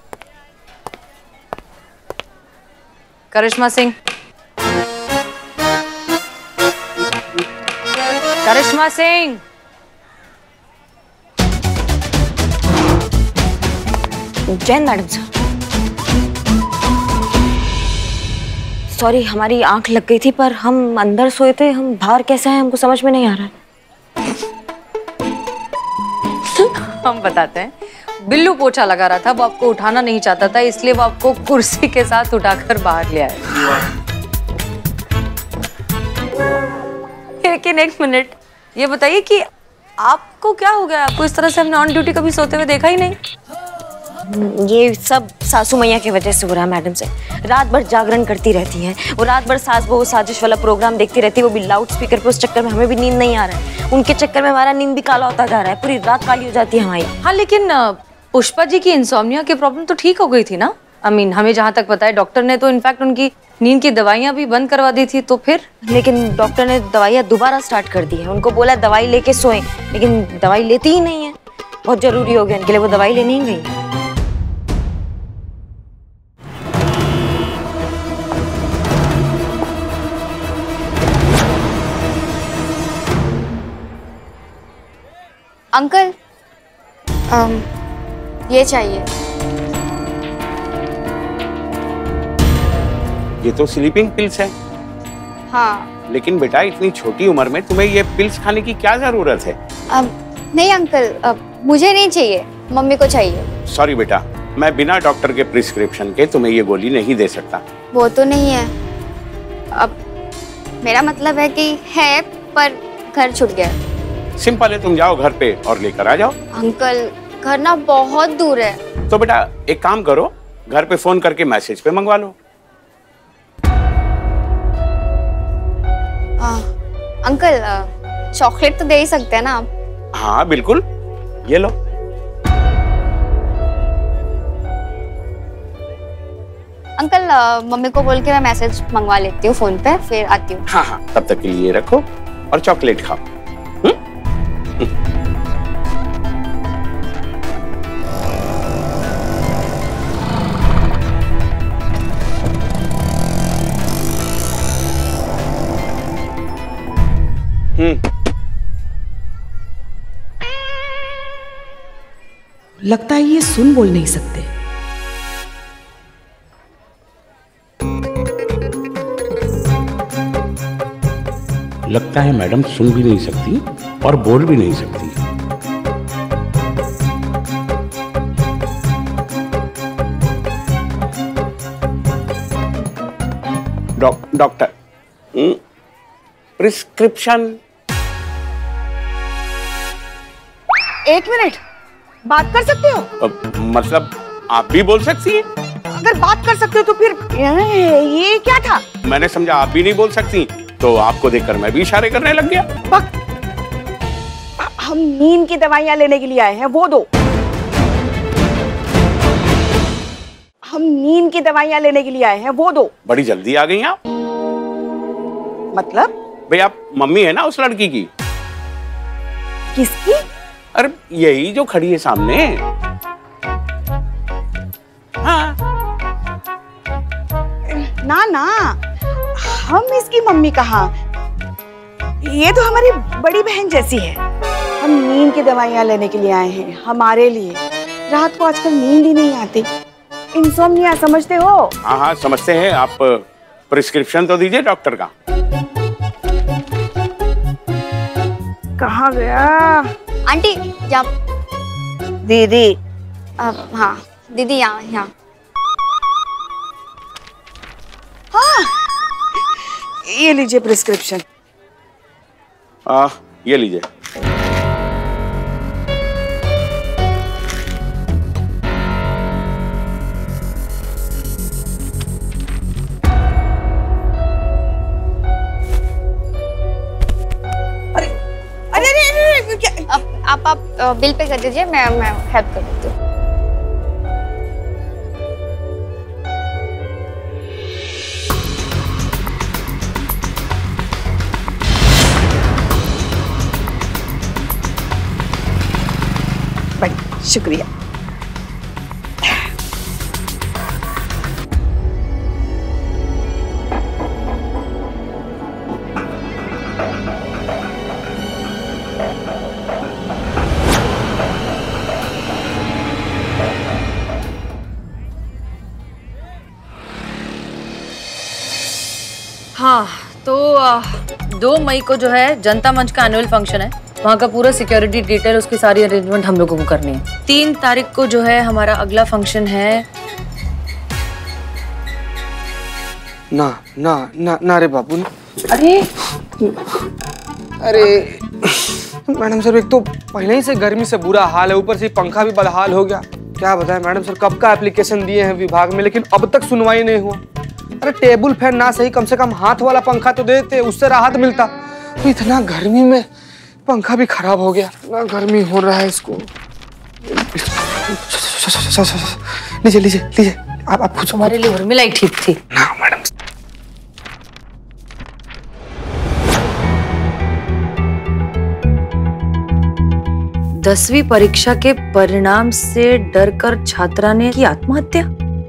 Karishma Singh, Karishma Singh. Jain madam sir, sorry हमारी आंख लग गई थी, पर हम अंदर सोए थे, हम बाहर कैसे हैं हमको समझ में नहीं आ रहा है। हम बताते हैं, बिल्लू पोछा लगा रहा था, वो आपको उठाना नहीं चाहता था, इसलिए वो आपको कुर्सी के साथ उठाकर बाहर ले आया। लेकिन एक मिनट, ये बताइए कि आपको क्या हो गया? आपको इस तरह से हमने ऑन ड्यूटी कभी सोते हुए देखा ही नहीं। ये सब सासू मैया की वजह से हो रहा है मैडम से। रात भर जागरण करती रहती हैं, वो रात भर सास बहू साजिश वाला प्रोग्राम देखती रहती है, वो भी लाउड स्पीकर पे। उस चक्कर में हमें भी नींद नहीं आ रहा है, उनके चक्कर में हमारा नींद भी काला होता जा रहा है, पूरी रात काली हो जाती है हमारी। हाँ लेकिन पुष्पा जी की इंसोम्निया की प्रॉब्लम तो ठीक हो गई थी ना? आई मीन हमें जहाँ तक पता है डॉक्टर ने तो इनफैक्ट उनकी नींद की दवाइयाँ भी बंद करवा दी थी। तो फिर? लेकिन डॉक्टर ने दवाइयाँ दोबारा स्टार्ट कर दी है, उनको बोला दवाई लेके सोएं, लेकिन दवाई लेती ही नहीं है। बहुत जरूरी हो गया इनके लिए, वो दवाई लेने ही गई। अंकल um, ये चाहिए। ये तो स्लीपिंग पिल्स है। हाँ। लेकिन बेटा इतनी छोटी उम्र में तुम्हें ये पिल्स खाने की क्या जरूरत है? um, नहीं अंकल, uh, मुझे नहीं चाहिए, मम्मी को चाहिए। सॉरी बेटा, मैं बिना डॉक्टर के प्रिस्क्रिप्शन के तुम्हें ये गोली नहीं दे सकता। वो तो नहीं है, अब मेरा मतलब है कि है पर घर छूट गया। सिंपल है, तुम जाओ घर पे और लेकर आ जाओ। अंकल घर ना बहुत दूर है। तो बेटा एक काम करो, घर पे फोन करके मैसेज पे मंगवा लो। आ, अंकल चॉकलेट तो दे ही सकते हैं ना आप? हाँ बिल्कुल, ये लो। अंकल मम्मी को बोल के मैं मैसेज मंगवा लेती हूँ फोन पे, फिर आती हूँ। हाँ हाँ, तब तक के लिए रखो और चॉकलेट खाओ। लगता है ये सुन बोल नहीं सकते। लगता है मैडम सुन भी नहीं सकती और बोल भी नहीं सकती। Doctor, prescription. एक मिनट, बात कर सकते हो? मतलब आप भी बोल सकती हैं? अगर बात कर सकते हो तो फिर ये क्या था? मैंने समझा आप भी नहीं बोल सकती, तो आपको देखकर मैं भी इशारे करने लग गया। बक, हम नींद की दवाइयां लेने के लिए आए हैं, वो दो। हम नींद की दवाइयां लेने के लिए आए हैं, वो दो। बड़ी जल्दी आ गई आप। मतलब? भाई आप मम्मी है ना उस लड़की की? किसकी? अरे यही जो खड़ी है सामने। हाँ। ना ना, हम इसकी मम्मी कहाँ, ये तो हमारी बड़ी बहन जैसी है। हम नींद की दवाइयाँ लेने के लिए आए हैं, हमारे लिए। रात को आजकल नींद ही नहीं आती, इंसोम्निया, समझते हो? हाँ हाँ समझते हैं। आप प्रिस्क्रिप्शन तो दीजिए डॉक्टर का। कहाँ गया? आंटी जा। दीदी। अब हाँ दीदी, यहाँ यहाँ। हाँ, ये लीजिए प्रिस्क्रिप्शन। आ, ये लीजिए। अरे अरे अरे क्या? अब आप आप बिल पे कर दीजिए, मैं मैं हेल्प कर देती हूँ। शुक्रिया। हाँ तो दो मई को जो है जनता मंच का एनुअल फंक्शन है, वहाँ का पूरा सिक्योरिटी डिटेल, उसकी सारी अरेंजमेंट हम लोगों को करनी है। तीन तारीख को जो है हमारा अगला फंक्शन है। ना ना ना ना रे बाबू ना। अरे अरे मैडम साहब, एक तो पहले ही से गर्मी से बुरा हाल है, ऊपर से पंखा भी बदहाल हो गया। क्या बताएं मैडम सर, कब का एप्लीकेशन दिए हैं विभाग में, लेकिन अब तक सुनवाई नहीं हुआ। अरे टेबल फैन ना सही, कम से कम हाथ वाला पंखा तो देते, उससे राहत मिलता। तो इतना गर्मी में पंखा भी खराब हो गया, इतना गर्मी हो रहा है इसको। लीजिए लीजिए लीजिए, आप आप कुछ हमारे लिए उर्मिला ही ठीक थी ना मैडम। दसवीं परीक्षा के परिणाम से डरकर छात्रा ने की आत्महत्या।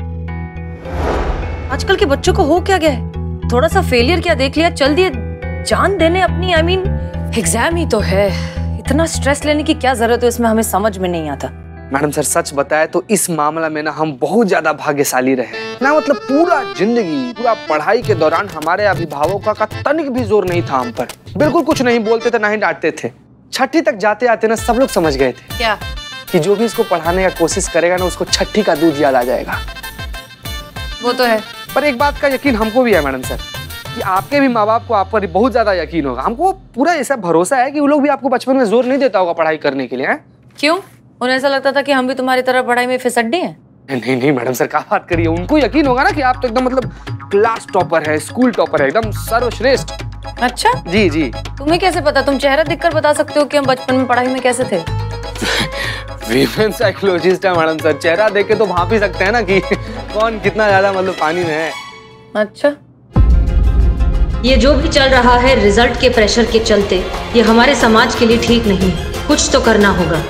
आजकल के बच्चों को हो क्या गया है? थोड़ा सा फेलियर क्या देख लिया, चल दिए जान देने अपनी। आई मीन एग्जाम ही तो है, इतना स्ट्रेस लेने की क्या जरूरत है इसमें, हमें समझ में नहीं आता। मैडम सर सच बताए तो इस मामला में ना हम बहुत ज्यादा भाग्यशाली रहे ना, मतलब पूरा जिंदगी पूरा पढ़ाई के दौरान हमारे अभिभावकों का तनिक भी जोर नहीं था हम पर, बिल्कुल कुछ नहीं बोलते थे ना ही डांटते थे। छठी तक जाते आते ना सब लोग समझ गए थे क्या कि जो भी इसको पढ़ाने का कोशिश करेगा ना उसको छठी का दूध याद आ जाएगा। वो तो है, पर एक बात का यकीन हमको भी है मैडम सर कि आपके भी माँ बाप को आप पर बहुत ज्यादा यकीन होगा। हमको पूरा ऐसा भरोसा है कि वो लोग भी आपको बचपन में जोर नहीं देता होगा पढ़ाई करने के लिए। है क्यों? उन्हें ऐसा लगता था कि हम भी तुम्हारी तरह पढ़ाई में फिसड्डे हैं? नहीं नहीं मैडम सर, क्या बात करिए, उनको यकीन होगा ना कि आप तो एकदम मतलब क्लास टॉपर है, स्कूल टॉपर है, एकदम सर्वश्रेष्ठ। अच्छा जी जी। तुम्हें कैसे पता? तुम चेहरा देखकर बता सकते हो कि हम बचपन में पढ़ाई में कैसे थे? वीमेन साइकोलॉजिस्ट है मैडम सर, चेहरा देख के तो भाप ही सकते हैं ना कि कौन कितना ज्यादा मतलब पानी में है। अच्छा, ये जो भी चल रहा है रिजल्ट के प्रेशर के चलते, ये हमारे समाज के लिए ठीक नहीं है, कुछ तो करना होगा।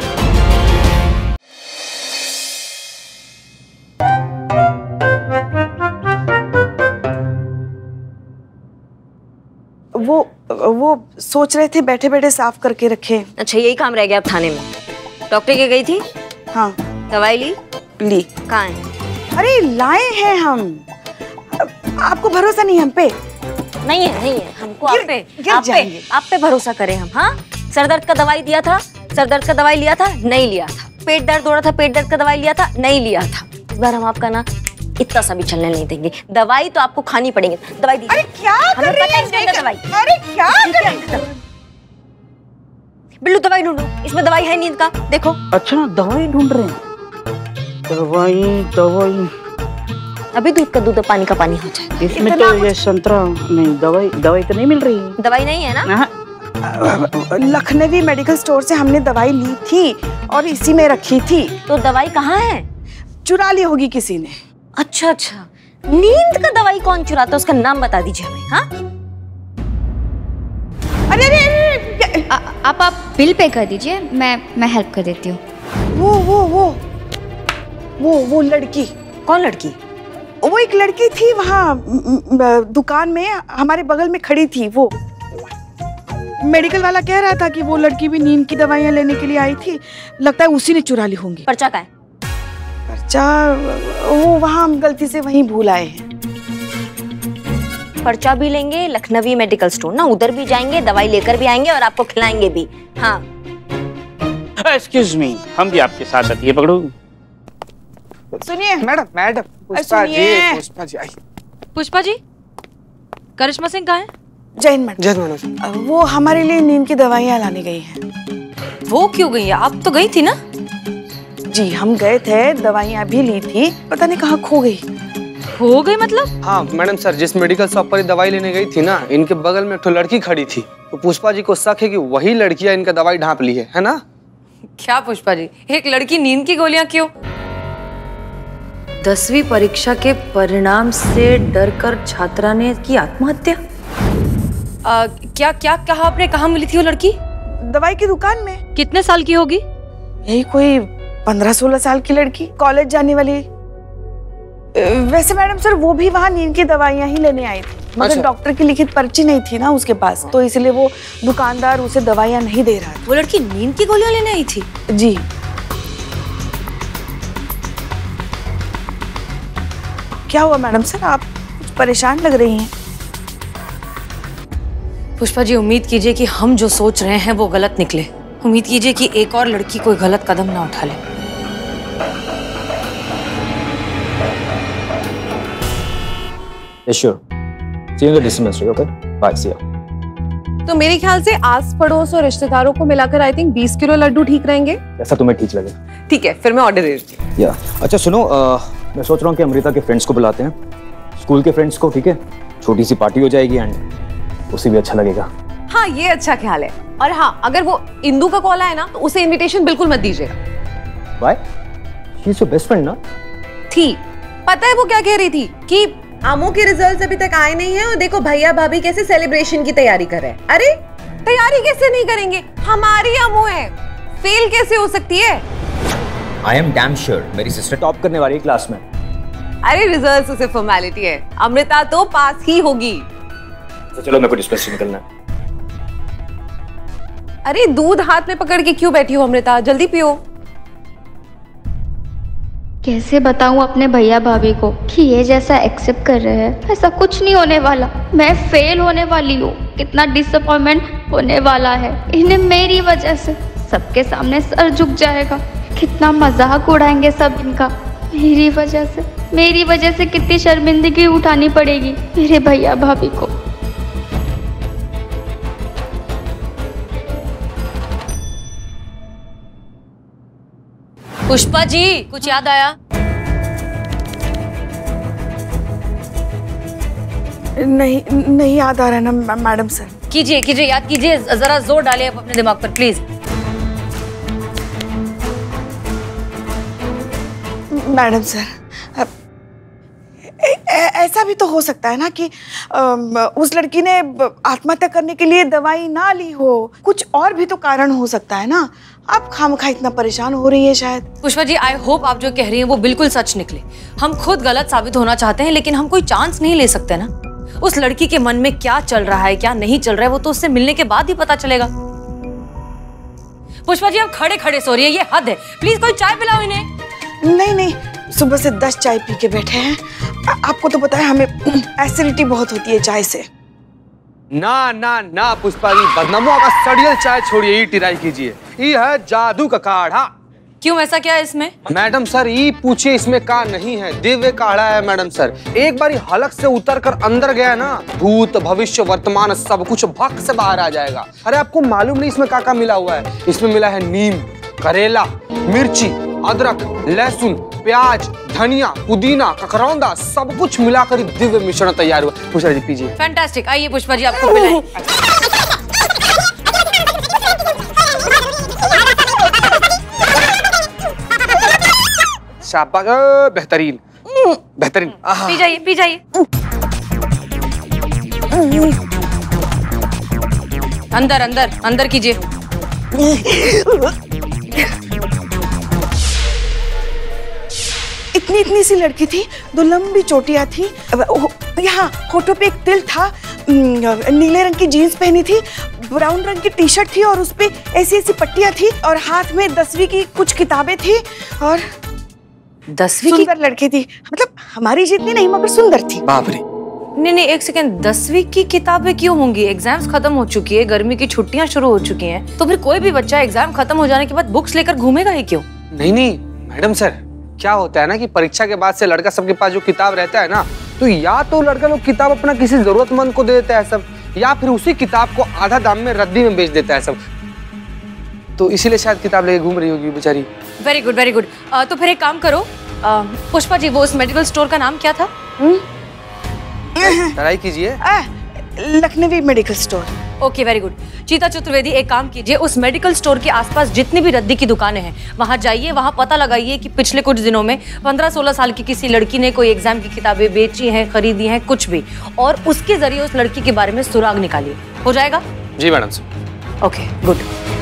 वो वो सोच रहे थे बैठे बैठे साफ करके रखे। अच्छा यही काम रह गया अब थाने में? डॉक्टर के गई थी? हाँ। दवाई ली? ली। कहाँ है? अरे लाए हैं हम। आपको भरोसा नहीं हम पे? नहीं है नहीं है, हमको आप पे आप पे आप पे भरोसा करें हम। हाँ, सर दर्द का दवाई दिया था, सर दर्द का दवाई लिया था, नहीं लिया था। पेट दर्द हो रहा था, पेट दर्द का दवाई लिया था, नहीं लिया था। इस बार हम आपका ना इतना सा भी चलने नहीं देंगे, दवाई तो आपको खानी पड़ेगी। दवाई दी। अरे क्या कर रही है इसके अंदर दवाई? अरे क्या कर रही है? बिल्लू दवाई ढूंढो, इसमें दवाई है नींद का, देखो। अच्छा दवाई ढूंढ रहे हैं? दवाई दवाई अभी दूध का दूध और पानी का पानी हो जाएगा। इसमें तो ये संतरा नहीं, दवाई दवाई तो नहीं मिल रही है। दवाई नहीं है ना? लखनवी मेडिकल स्टोर से हमने दवाई ली थी और इसी में रखी थी। तो दवाई कहाँ है? चुरा ली होगी किसी ने। अच्छा अच्छा, नींद का दवाई कौन चुराता है उसका नाम बता दीजिए हमें। हाँ अरे अरे, अरे आ, आप आप बिल पे कर दीजिए, मैं मैं हेल्प कर देती हूँ। वो वो वो वो वो लड़की। कौन लड़की? वो एक लड़की थी वहाँ दुकान में हमारे बगल में खड़ी थी। वो मेडिकल वाला कह रहा था कि वो लड़की भी नींद की दवाइयाँ लेने के लिए आई थी, लगता है उसी ने चुरा ली होंगी। पर्चा का है? पर्चा वो वहाँ हम गलती से वहीं भूल आए हैं। पर्चा भी लेंगे, लखनवी मेडिकल स्टोर ना, उधर भी जाएंगे, दवाई लेकर भी आएंगे और आपको खिलाएंगे भी। हाँ एक्सक्यूज मी, हम भी आपके साथ आती है। पकड़ो। सुनिए मैडम मैडम पुष्पा जी, पुष्पा जी आई। पुष्पा जी, करिश्मा सिंह कहाँ है? जैन मैडम। जैन मैडम वो हमारे लिए नींद की दवाइयाँ लाने गई हैं। वो क्यों गई है? आप तो गई थी ना? जी हम गए थे, दवाइयाँ भी ली थी, पता नहीं कहाँ खो गई। खो गई मतलब? हाँ मैडम सर, जिस मेडिकल शॉप पर दवाई लेने गई थी ना, इनके बगल में एक लड़की खड़ी थी, तो पुष्पा जी को शक है कि वही लड़कियां इनका दवाई ढांप ली है, है ना? क्या पुष्पा जी, एक लड़की नींद की गोलियां क्यों? दसवीं परीक्षा के परिणाम से डरकर छात्रा ने की आत्महत्या। आ, क्या क्या कहा आपने? कहाँ मिली थी वो लड़की? दवाई की दुकान में। कितने साल की होगी? यही कोई पंद्रह सोलह साल की लड़की, कॉलेज जाने वाली। वैसे मैडम सर वो भी वहाँ नींद की दवाइयाँ ही लेने आई थी, मगर अच्छा। डॉक्टर की लिखित पर्ची नहीं थी ना उसके पास, तो इसलिए वो दुकानदार उसे दवाइयाँ नहीं दे रहा था। वो लड़की नींद की गोलियाँ लेने आई थी? जी। क्या हुआ मैडम सर, आप कुछ परेशान लग रही हैं? पुष्पा जी, उम्मीद कीजिए कि हम जो सोच रहे हैं वो गलत निकले। उम्मीद कीजिए कि एक और लड़की कोई गलत कदम ना उठा ले। Yes, sure. See you in the district, okay? Bye. See you. तो मेरे ख्याल से आस पड़ोस और रिश्तेदारों को मिलाकर आई थिंक बीस किलो लड्डू ठीक रहेंगे। ऐसा तुम्हें ठीक लगे? ठीक है, फिर मैं ऑर्डर दे देती हूँ। या अच्छा सुनो, आ, मैं सोच रहा हूँ कि अमृता के फ्रेंड्स को बुलाते हैं, स्कूल के फ्रेंड्स को, ठीक है? छोटी सी पार्टी हो जाएगी एंड उसे भी अच्छा लगेगा। हाँ, ये अच्छा ख्याल है। और हाँ, अगर वो इंदू का कॉल आए ना तो उसे इनविटेशन बिल्कुल मत दीजिएगा। Why? She is your best friend ना? थी। पता है वो क्या कह रही थी कि आमो के रिजल्ट्स अभी तक आए नहीं हैं और देखो भैया भाभी कैसे सेलिब्रेशन की तैयारी कर रहे हैं। अरे तैयारी कैसे नहीं करेंगे, हमारी आमो है, फेल कैसे हो सकती है? I am damn sure मेरी सिस्टर टॉप करने वाली है क्लास में। अरे रिजल्ट्स उसे फॉर्मेलिटी है, अमृता तो पास ही होगी। तो चलो मेरे को डिस्कस निकलना है। अरे दूध हाथ में पकड़ के क्यों बैठी हो अमृता, जल्दी पियो। कैसे बताऊं अपने भैया भाभी को कि ये जैसा एक्सेप्ट कर रहे हैं, ऐसा कुछ नहीं होने वाला। मैं फेल होने वाली हूँ, कितना डिसअपॉइंटमेंट होने वाला है। इन्हें मेरी वजह से सबके सामने सर झुक जाएगा, कितना मजाक उड़ाएंगे सब इनका। मेरी वजह से मेरी वजह से कितनी शर्मिंदगी उठानी पड़ेगी मेरे भैया भाभी को। पुष्पा जी, कुछ याद आया? नहीं नहीं याद आ रहा है ना मैडम सर। कीजिए कीजिए, याद कीजिए, जरा जोर डालिए आप अपने दिमाग पर प्लीज। मैडम सर, ऐसा भी तो हो सकता है ना कि उस लड़की ने आत्महत्या करने के लिए दवाई ना ली हो, कुछ और भी तो कारण हो सकता है ना। आप खामखा इतना परेशान हो रही है शायद। पुष्पा जी, आई होप आप जो कह रही हैं वो बिल्कुल सच निकले। हम खुद गलत साबित होना चाहते हैं लेकिन हम कोई चांस नहीं ले सकते ना। उस लड़की के मन में क्या चल रहा है क्या नहीं चल रहा है वो तो उससे मिलने के बाद ही पता चलेगा। पुष्पा जी, आप खड़े खड़े सो रही है, ये हद है। प्लीज कोई चाय पिलाओ इन्हें। नहीं नहीं, सुबह से दस चाय पी के बैठे हैं। आ, आपको तो पता है हमें एसिडिटी बहुत होती है चाय से। ना ना ना पुष्पा जी, बदनामों का सड़ियल चाय छोड़िए, ये टिराई कीजिए। ये है जादू का काढ़ा। क्यों, ऐसा क्या है इसमें? मैडम सर, ये पूछिए इसमें का नहीं है, दिव्य काढ़ा है मैडम सर। एक बार हलक से उतर कर अंदर गया ना, भूत भविष्य वर्तमान सब कुछ भक्त से बाहर आ जाएगा। अरे आपको मालूम नहीं इसमें का का मिला हुआ है? इसमें मिला है नीम, करेला, मिर्ची, अदरक, लहसुन, प्याज, धनिया, पुदीना, ककरौंदा, सब कुछ मिलाकर दिव्य मिश्रण तैयार हुआ। पुष्पा जी पीजिए। फैंटास्टिक, आइए पुष्पा जी आपको पिलाएं। शाबाश, बेहतरीन बेहतरीन। पी जाइए पी जाइए। अंदर अंदर अंदर कीजिए। इतनी इतनी सी लड़की थी, दो लंबी चोटियां थी, यहाँ होठों पे एक तिल था, नीले रंग की जीन्स पहनी थी, ब्राउन रंग की टी शर्ट थी और उस पे ऐसी ऐसी पट्टियां थी और हाथ में दसवीं की कुछ किताबें थी और दसवीं की सुंदर लड़की थी, मतलब हमारी जितनी नहीं मगर सुंदर थी। बाप रे। नहीं नहीं, एक सेकंड, दसवीं की किताबें क्यों होंगी? एग्जाम्स खत्म हो चुकी है, गर्मी की छुट्टियां शुरू हो चुकी हैं, तो फिर कोई भी बच्चा एग्जाम खत्म हो जाने के बाद बुक्स लेकर घूमेगा ही क्यों? नहीं नहीं मैडम सर, क्या होता है ना कि परीक्षा के बाद से लड़का सबके पास जो किताब रहता है ना, तो या तो लड़का लोग किताब अपना किसी जरूरतमंद को दे देता है सब, या फिर उसी किताब को आधा दाम में रद्दी में बेच देता है सब। तो इसीलिए शायद किताब लेके घूम रही होगी बेचारी। Very good very good. तो फिर एक काम करो पुष्पा जी, वो उस मेडिकल स्टोर का नाम क्या था? ट्राई कीजिए। Lakhnavi medical store. Okay very good. Cheeta Chaturvedi, एक काम कीजिए, उस मेडिकल स्टोर के आसपास जितनी भी रद्दी की दुकानें हैं वहां जाइए, वहां पता लगाइए कि पिछले कुछ दिनों में पंद्रह सोलह साल की किसी लड़की ने कोई एग्जाम की किताबें बेची हैं, खरीदी हैं, कुछ भी, और उसके जरिए उस लड़की के बारे में सुराग निकालिए। हो जाएगा? जी मैडम सर। Okay good.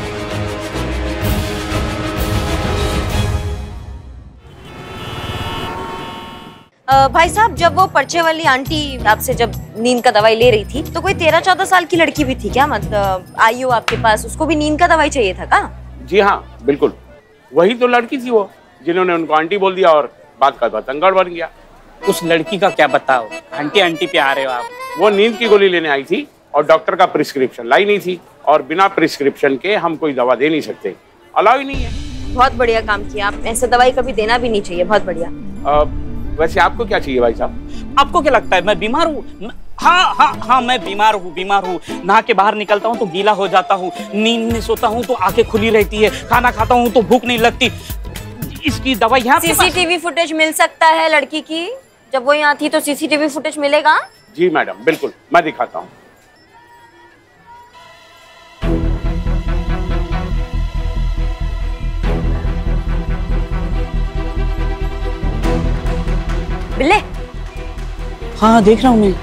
भाई साहब, जब वो पर्चे वाली आंटी आपसे जब नींद का दवाई ले रही थी तो कोई तेरह चौदह साल की लड़की भी थी क्या? मतलब आई हो आपके पास, उसको भी नींद का दवाई चाहिए था क्या? जी हाँ बिल्कुल, वही तो लड़की थी वो जिन्होंने उनको आंटी बोल दिया और बात का बतंगड़ बन गया। उस लड़की का क्या बताओ, आंटी आंटी पे आ रहे हो आप। वो नींद की गोली लेने आई थी और डॉक्टर का प्रिस्क्रिप्शन लाई नहीं थी, और बिना प्रिस्क्रिप्शन के हम कोई दवा दे नहीं सकते, अलाउ ही नहीं है। बहुत बढ़िया काम किया आप, ऐसे दवाई कभी देना भी नहीं चाहिए, बहुत बढ़िया। आ, वैसे आपको क्या चाहिए भाई साहब? आपको क्या लगता है मैं बीमार हूँ? हाँ हाँ हाँ, मैं बीमार हूँ बीमार हूँ। नहा के बाहर निकलता हूँ तो गीला हो जाता हूँ, नींद में सोता हूँ तो आंखें खुली रहती है, खाना खाता हूँ तो भूख नहीं लगती। इसकी दवाई यहाँ सीसीटीवी फुटेज मिल सकता है लड़की की? जब वो यहाँ थी तो सीसीटीवी फुटेज मिलेगा? जी मैडम बिल्कुल, मैं दिखाता हूँ। बिल्ले। हाँ देख रहा हूँ मैं।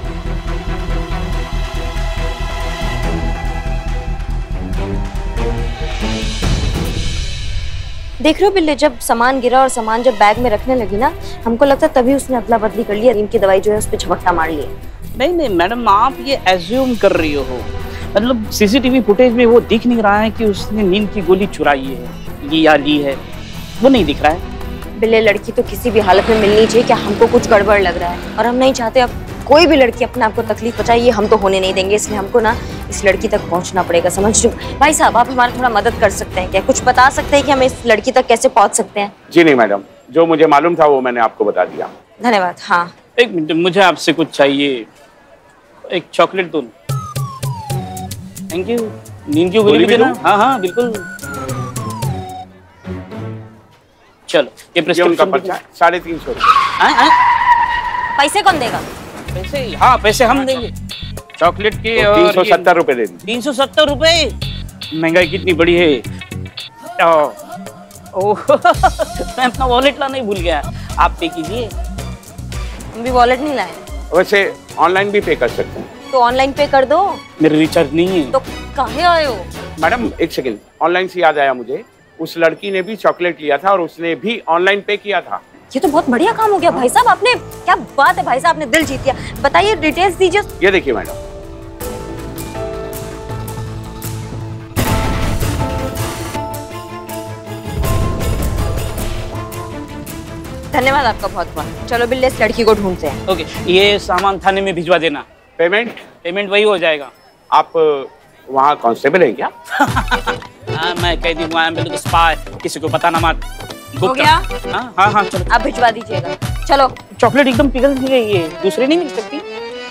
देख रहे हो बिल्ले, जब सामान गिरा और सामान जब बैग में रखने लगी ना, हमको लगता तभी उसने अदला बदली कर लिया, इनकी दवाई जो है उस पर झपट्टा मार लिया। नहीं नहीं मैडम, आप ये एज्यूम कर रही हो। मतलब सीसीटीवी फुटेज में वो दिख नहीं रहा है कि उसने नींद की गोली चुराई है या ली है, वो नहीं दिख रहा है। बिल्ले, लड़की तो किसी भी हालत में मिलनी चाहिए, क्या हमको कुछ गड़बड़ लग रहा है और हम नहीं चाहते अब कोई भी लड़की अपने आप को तकलीफ पहुंचाए, ये हम तो होने नहीं देंगे। इसलिए हमको ना इस लड़की तक पहुंचना पड़ेगा, समझ रहे हो? भाई साहब, आप हमारी थोड़ा मदद कर सकते हैं क्या? कुछ बता सकते हैं कि हम इस लड़की तक कैसे पहुंच सकते हैं? जी नहीं मैडम, जो मुझे मालूम था वो मैंने आपको बता दिया। धन्यवाद। हाँ एक मिनट, मुझे आपसे कुछ चाहिए। एक चॉकलेट दो। Thank you. नींद की गोली भी देना। हाँ हाँ बिल्कुल। चलो ये प्रिस्क्रिप्शन पर्चा साढ़े तीन सौ रुपए। पैसे कौन देगा? पैसे? हाँ पैसे हम देंगे चॉकलेट के। तो तीन सौ सत्तर रुपए दे दीजिए। तीन सौ सत्तर रुपए? महंगाई कितनी बड़ी है। ओह मैं अपना वॉलेट लाना ही भूल गया, आप पे कीजिए। हम भी वॉलेट नहीं लाए। वैसे ऑनलाइन भी पे कर सकते हैं। तो ऑनलाइन पे कर दो। मेरे रिचार्ज नहीं है। तो कहाँ आए हो? मैडम एक सेकंड, ऑनलाइन से याद आया मुझे, उस लड़की ने भी चॉकलेट लिया था और उसने भी ऑनलाइन पे किया था। ये तो बहुत बढ़िया काम हो गया भाई साहब, आपने क्या बात है भाई साहब, आपने दिल जीत लिया। बताइए डिटेल्स दीजिए। ये देखिए मैडम। धन्यवाद आपका बहुत बहुत। चलो बिल्ले, इस लड़की को ढूंढते हैं। ओके, ये सामान थाने में भिजवा देना। पेमेंट? पेमेंट वही हो जाएगा। आप वहाँ कांस्टेबल हैं क्या? हाँ मैं कैदी हूँ, आई एम स्पाई, किसी को पता ना मत। हो गया? हाँ हाँ हाँ चलो। आप भिजवा दीजिएगा। चलो। चॉकलेट एकदम पिघल गई है, दूसरे नहीं मिल सकती।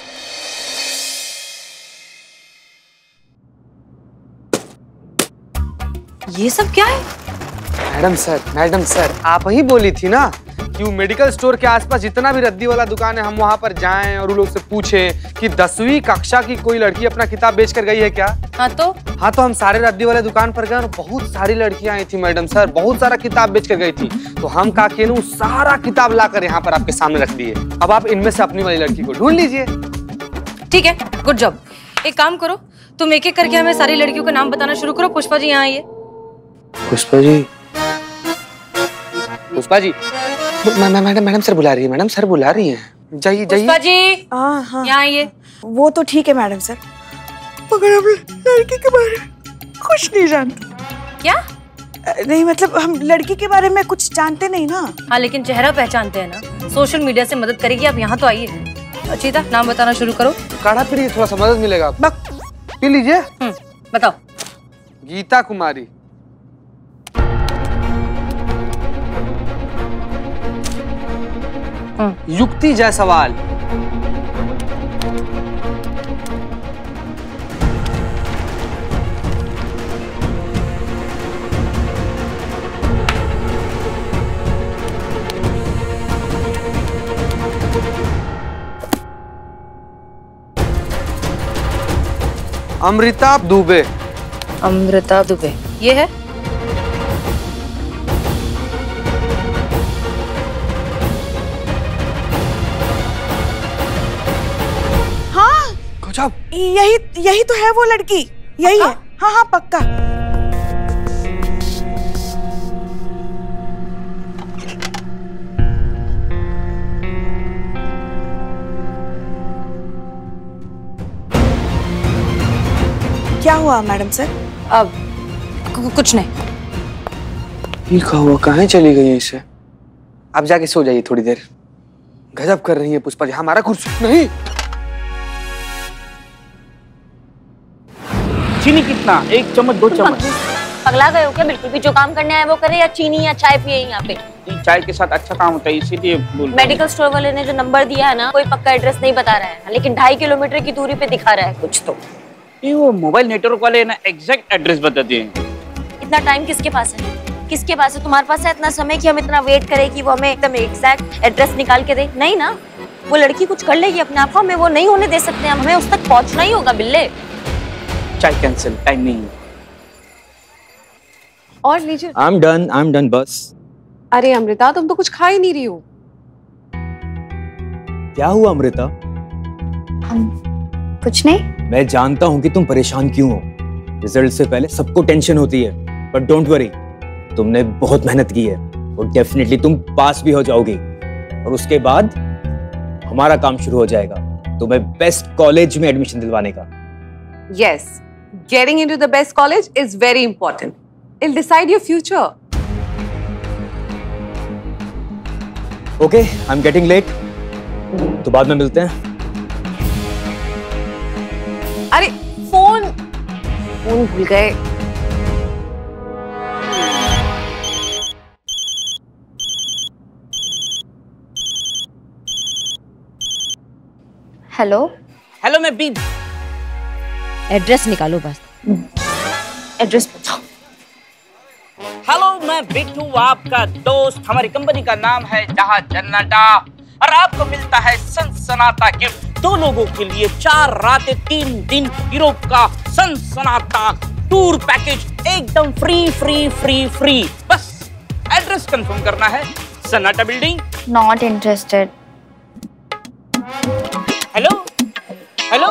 ये सब क्या है? मैडम सर, मैडम सर, आप ही बोली थी ना कि वो मेडिकल स्टोर के आसपास जितना भी रद्दी वाला दुकान है हम वहाँ पर जाएं और उन लोग से पूछें कि दसवीं कक्षा की कोई लड़की अपना किताब बेच कर गई है क्या? हाँ तो हाँ तो हम सारे रद्दी वाले दुकान पर गए और बहुत सारी लड़कियां आई थी मैडम सर, बहुत सारा किताब बेच कर गई थी। तो हम का किए ना सारा किताब लाकर यहाँ पर आपके सामने रख दिए। अब आप इनमें से अपनी वाली लड़की को ढूंढ लीजिए। ठीक है, गुड जॉब। एक काम करो, तुम एक एक करके हमें सारी लड़कियों का नाम बताना शुरू करो। पुष्पा जी यहाँ आइए। Pushpa ji, Pushpa ji, madam madam sir बुला रही है, मैडम सर बुला रही हैं। जाइए जाइए। पुष्पा जी हाँ हाँ यहाँ आइए। वो तो ठीक है मैडम सर, मगर हम लड़की के बारे में कुछ नहीं जानते। क्या? नहीं मतलब हम लड़की के बारे में कुछ जानते नहीं ना। हाँ लेकिन चेहरा पहचानते हैं ना। सोशल मीडिया से मदद करेगी। आप यहाँ तो आइए। अचिता, नाम बताना शुरू करो। काढ़ा पीजिए, थोड़ा सा मदद मिलेगा। पी लीजिए। बताओ। गीता कुमारी। युक्ति जायसवाल। अमृता दुबे। अमृता दुबे, ये है? यही यही तो है वो लड़की, यही है। हाँ हाँ पक्का। क्या हुआ मैडम सर? अब कुछ नहीं। ये क्या हुआ, कहाँ चली गई इसे? आप जाके सो जाइए थोड़ी देर। गजब कर रही है पुष्पा जी, हमारा कुछ नहीं। चीनी कितना? एक चम्मच, दो चम्मच? पगला गए हो क्या? बिल्कुल भी जो काम करने आए वो करे या चीनी या चाय पिए यहाँ पे? चाय के साथ अच्छा काम होता है, इसीलिए बोल। मेडिकल स्टोर वाले ने जो नंबर दिया है ना, कोई पक्का एड्रेस नहीं बता रहा है, लेकिन ढाई किलोमीटर की दूरी पे दिखा रहा है कुछ तो। ये वो मोबाइल नेटवर्क वाले ना एग्जैक्ट एड्रेस बताते हैं। इतना टाइम किसके पास है? किसके पास है? तुम्हारे पास है इतना समय कि हम इतना वेट करें कि वो हमें एकदम एग्जैक्ट एड्रेस निकाल के दे? नहीं ना, वो लड़की कुछ कर लेगी अपने आप को, हमें वो नहीं होने दे सकते, हमें उस तक पहुंचना ही होगा। बिल्ले चाय कैंसिल, टाइम नहीं है। और लीजिए। I am done, I am done बस। अरे अमृता, तुम तो कुछ खा ही नहीं रही हो। क्या हुआ अमृता? हम कुछ नहीं। मैं जानता हूँ कि तुम परेशान क्यों हो। रिजल्ट से पहले सबको टेंशन होती है, बट डोंट वरी, तुमने बहुत मेहनत की है और डेफिनेटली तुम पास भी हो जाओगी। और उसके बाद हमारा काम शुरू हो जाएगा तुम्हें बेस्ट कॉलेज में एडमिशन दिलवाने का। Yes, getting into the best college is very important. It'll decide your future. Okay, I'm getting late. तो बाद में मिलते हैं। अरे फोन फोन भूल गए। हेलो हेलो, मैं बी। एड्रेस निकालो बस। एड्रेस बताओ। हेलो, मैं बिट्टू, आपका दोस्त। हमारी कंपनी का नाम है जहां जन्नता, और आपको मिलता है सनसनाता गिफ्ट। दो लोगों के लिए चार रातें तीन दिन यूरोप का सनसनाता टूर पैकेज, एकदम फ्री फ्री फ्री फ्री। बस एड्रेस कंफर्म करना है, सन्नाटा building. Not interested. Hello hello,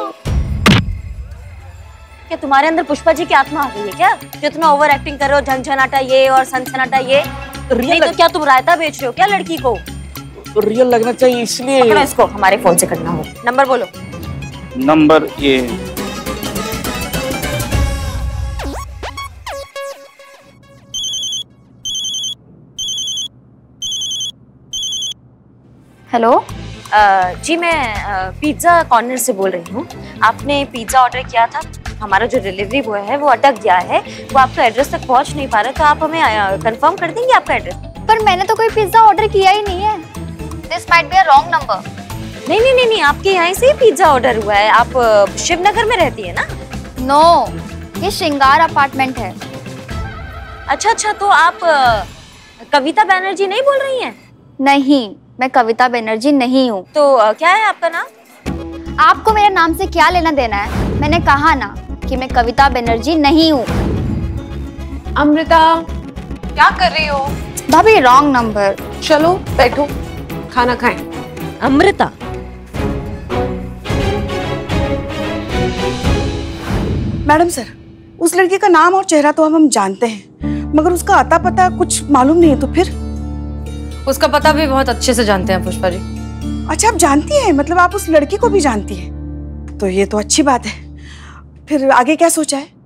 क्या तुम्हारे अंदर पुष्पा जी की आत्मा आ गई है क्या? जो इतना ओवर एक्टिंग कर रहे हो, झंझनाटा ये और सनसनाटा ये। नहीं तो क्या तुम रायता बेच रहे हो क्या लड़की को? तो रियल लगना चाहिए, इसलिए। पकड़ो इसको, हमारे फोन से करना हो। नंबर बोलो। नंबर ये। हेलो जी, मैं पिज्जा कॉर्नर से बोल रही हूँ। आपने पिज्जा ऑर्डर किया था, हमारा जो डिलीवरी बॉय है वो अटक गया है, वो आपका एड्रेस तक पहुँच नहीं पा रहा, तो आप हमें कंफर्म कर देंगे आपका एड्रेस? पर मैंने तो कोई पिज्जा ऑर्डर किया ही नहीं है। This might be a wrong number. नहीं नहीं नहीं नहीं, आपके यहाँ से ही पिज्जा ऑर्डर हुआ है। आप शिवनगर में रहती है ना? नो no, ये श्रृंगार अपार्टमेंट है। अच्छा अच्छा, तो आप कविता बनर्जी नहीं बोल रही हैं? नहीं, मैं कविता बनर्जी नहीं हूँ। तो क्या है आपका नाम? आपको मेरे नाम से क्या लेना देना है? मैंने कहा ना कि मैं कविता बनर्जी नहीं हूँ। अमृता, क्या कर रही हो? भाभी रॉन्ग नंबर। चलो बैठो, खाना खाएं। अमृता, मैडम सर, उस लड़की का नाम और चेहरा तो हम हम जानते हैं, मगर उसका अता पता कुछ मालूम नहीं है। तो फिर उसका पता भी बहुत अच्छे से जानते हैं पुष्पा जी। अच्छा, आप जानती हैं? मतलब आप उस लड़की को भी जानती हैं? तो ये तो अच्छी बात है। फिर आगे क्या सोचा है?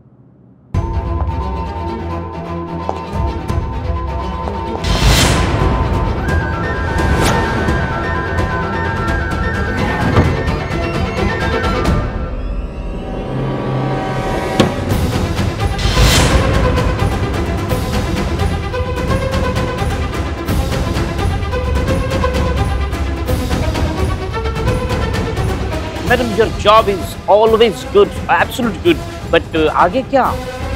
Madam, your job is always good, absolute good. But uh, आगे क्या?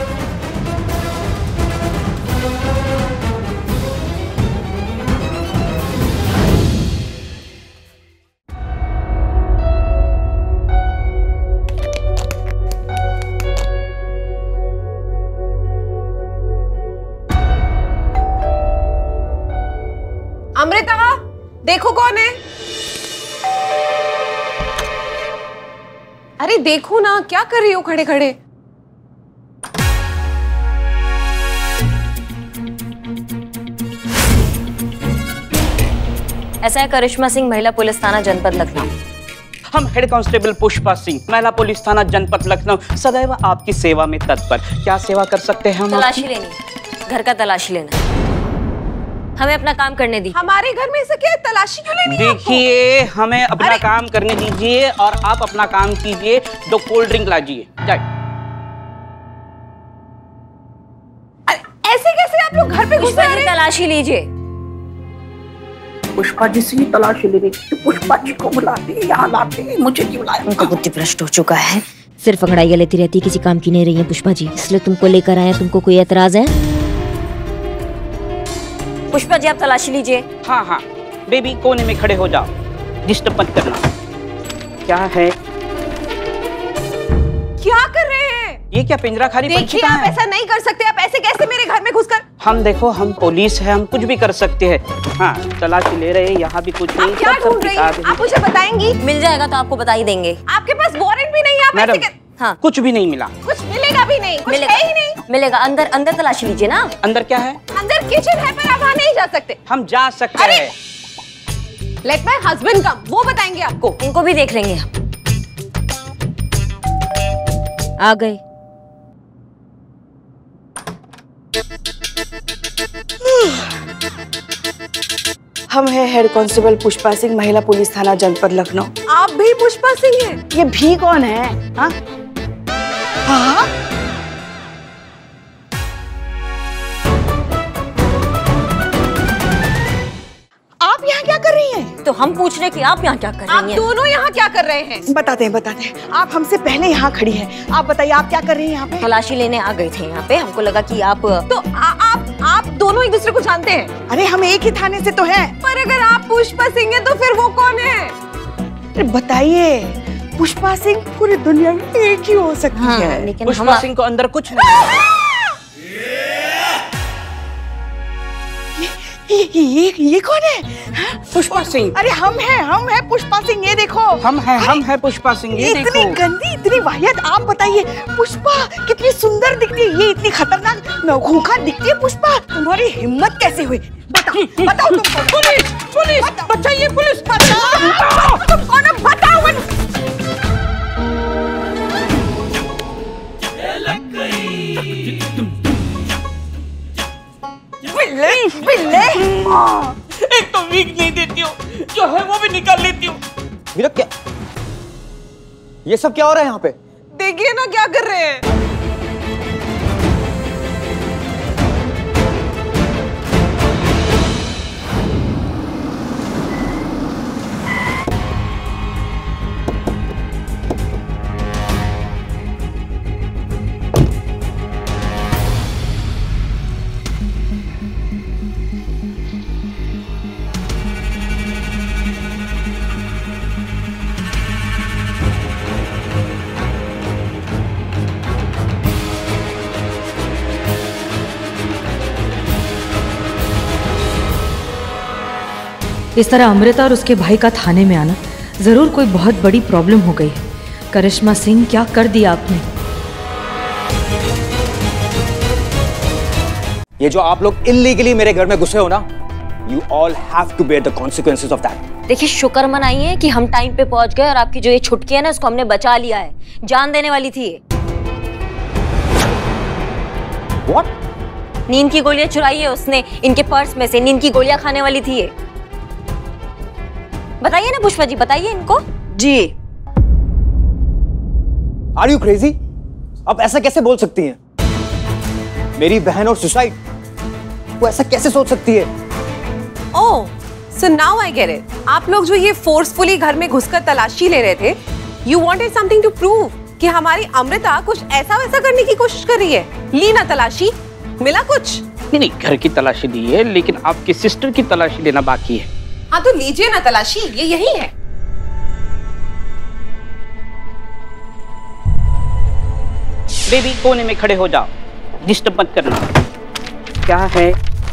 अमृता, देखो कौन है। अरे देखो ना, क्या कर रही हो खड़े खड़े? ऐसा है करिश्मा सिंह, महिला पुलिस थाना जनपद लखनऊ। हम हेड कांस्टेबल पुष्पा सिंह, महिला पुलिस थाना जनपद लखनऊ, सदैव आपकी सेवा में तत्पर। क्या सेवा कर सकते हैं हम? तलाशी लेनी, घर का तलाशी लेना। हमें अपना काम करने दी। हमारे घर में से क्या तलाशी क्यों लेनी है? देखिए, हमें अपना काम करने दीजिए और आप अपना काम कीजिए। दो कोल्ड ड्रिंक लाजिए। ऐसे कैसे आप लोग घर पे घुस रहे हैं? तलाशी लीजिए। पुष्पा जी से तलाशी ले रही थी, पुष्पा जी को बुलाते यहाँ लाते, मुझे क्यों लाया? उनका बुद्धि भ्रष्ट हो चुका है, सिर्फ अंगड़ाइयाँ लेती रहती है, किसी काम की नहीं रही है पुष्पा जी, इसलिए तुमको लेकर आए। तुमको कोई एतराज है? पुष्पा जी आप तलाशी लीजिए। हाँ हाँ बेबी कोने में खड़े हो जाओ, डिस्टर्ब मत करना। क्या है? क्या कर रहे हैं? ये क्या पिंजरा खाली पंछी देखिए कहाँ आप है? ऐसा नहीं कर सकते, आप ऐसे कैसे मेरे घर में घुसकर? हम देखो हम पुलिस है, हम कुछ भी कर सकते हैं। हाँ तलाशी ले रहे हैं, यहाँ भी कुछ नहीं। क्या ढूंढ रही हैं? आप मुझे बताएंगी? मिल जाएगा तो आपको बता ही देंगे। आपके पास वारंट भी नहीं है, आप मैडम, ऐसे कर... हाँ कुछ भी नहीं मिला। कुछ मिलेगा भी नहीं, कुछ मिलेगा। है ही नहीं। मिलेगा, अंदर अंदर तलाशी लीजिए ना। अंदर क्या है? अंदर किचन है पर आप वहाँ नहीं जा सकते। हम जा सकते हैं। लेट माय हस्बैंड कम, वो बताएंगे आपको। इनको भी देख लेंगे हम। आ गए। हम हैं हेड कांस्टेबल पुष्पा सिंह, महिला पुलिस थाना जनपद लखनऊ। आप भी पुष्पा सिंह हैं? ये भी कौन है? हाँ हाँ आप यहाँ क्या कर रही हैं? तो हम पूछ रहे कि आप यहाँ क्या कर रही आप हैं? दोनों यहाँ क्या कर रहे हैं? बताते हैं बताते हैं। आप हमसे पहले यहाँ खड़ी हैं, आप बताइए आप क्या कर रही हैं यहाँ पे? तलाशी लेने आ गए थे यहाँ पे, हमको लगा कि आप तो आ, आप आप दोनों एक दूसरे को जानते हैं? अरे हम एक ही थाने से तो हैं। पर अगर आप पुष्पा सिंह हैं तो फिर वो कौन है? अरे बताइए, पुष्पा सिंह पूरी दुनिया में एक ही हो सकती हाँ, है। लेकिन पुष्पा सिंह को अंदर कुछ नहीं। ये, ये, ये, ये कौन है? पुष्पा सिंह। अरे हम हैं, हम हैं पुष्पा सिंह, ये देखो। हम हैं, हम हैं पुष्पा सिंह, ये देखो। इतनी गंदी, इतनी वाहियात। आप बताइए पुष्पा कितनी सुंदर दिखती है, ये इतनी खतरनाक खूंखार दिखती है पुष्पा। तुम्हारी हिम्मत कैसे हुई? बताओ, बताओ तुम कौन? पुलिस, पुलिस, बचाइए पुलिस, बताओ तुम कौन हो? बताओ। बिल्ले, बिल्ले। एक तो वीक नहीं देती हो, जो है वो भी निकाल लेती हो। मेरा क्या, ये सब क्या हो रहा है यहाँ पे? देखिए ना क्या कर रहे हैं। इस तरह अमृता और उसके भाई का थाने में आना जरूर कोई बहुत बड़ी प्रॉब्लम हो गई है। करिश्मा सिंह, क्या कर दिया आपने? ये जो आप लोग इल्लीगली मेरे घर में घुसे हो ना, you all have to bear the consequences of that. देखिए शुक्र मनाइए कि हम टाइम पे पहुंच गए और आपकी जो ये छुटकी है ना, इसको हमने बचा लिया है। जान देने वाली थी ये। What? नींद की गोलियां चुराई है उसने इनके पर्स में से, नींद की गोलियां खाने वाली थी ये। बताइए ना पुष्पा जी, बताइए इनको। जी। Are you crazy? आप ऐसा कैसे बोल सकती हैं? मेरी बहन और सुसाइड, वो ऐसा कैसे सोच सकती है? Oh, so now I get it. आप लोग जो ये फोर्सफुली घर में घुसकर तलाशी ले रहे थे, you wanted something to prove कि हमारी अमृता कुछ ऐसा वैसा करने की कोशिश कर रही है। ली ना तलाशी, मिला कुछ? नहीं नहीं, घर की तलाशी दी है, लेकिन आपकी सिस्टर की तलाशी लेना बाकी है। हाँ तो लीजिए ना तलाशी, ये यही है। बेबी कोने में खड़े हो जाओ, डिस्टर्ब मत करना। क्या है?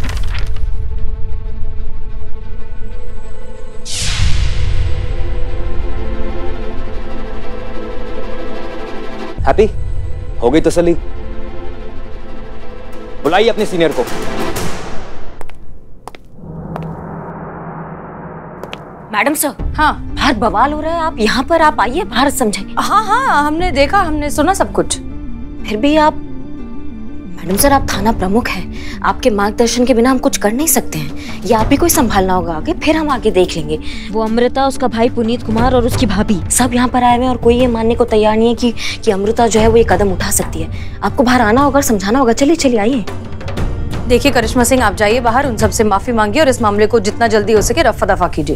हैप्पी हो गई तसल्ली? बुलाइए अपने सीनियर को। Madam sir. हाँ। बाहर बवाल हो रहा है, आप यहाँ पर आप आइए, बाहर समझाइए। हाँ हाँ, हमने देखा, हमने सुना सब कुछ। फिर भी आप, मैडम सर आप थाना प्रमुख हैं, आपके मार्गदर्शन के बिना हम कुछ कर नहीं सकते हैं। ये आप ही को संभालना होगा आगे, फिर हम आगे देख लेंगे। वो अमृता, उसका भाई पुनीत कुमार और उसकी भाभी सब यहाँ पर आए हुए हैं और कोई ये मानने को तैयार नहीं है कि, कि अमृता जो है वो ये कदम उठा सकती है। आपको बाहर आना होगा, समझाना होगा। चलिए चलिए आइए। देखिए करिश्मा सिंह, आप जाइए बाहर, उन सबसे माफी मांगिए और इस मामले को जितना जल्दी हो सके रफा दफा कीजिए।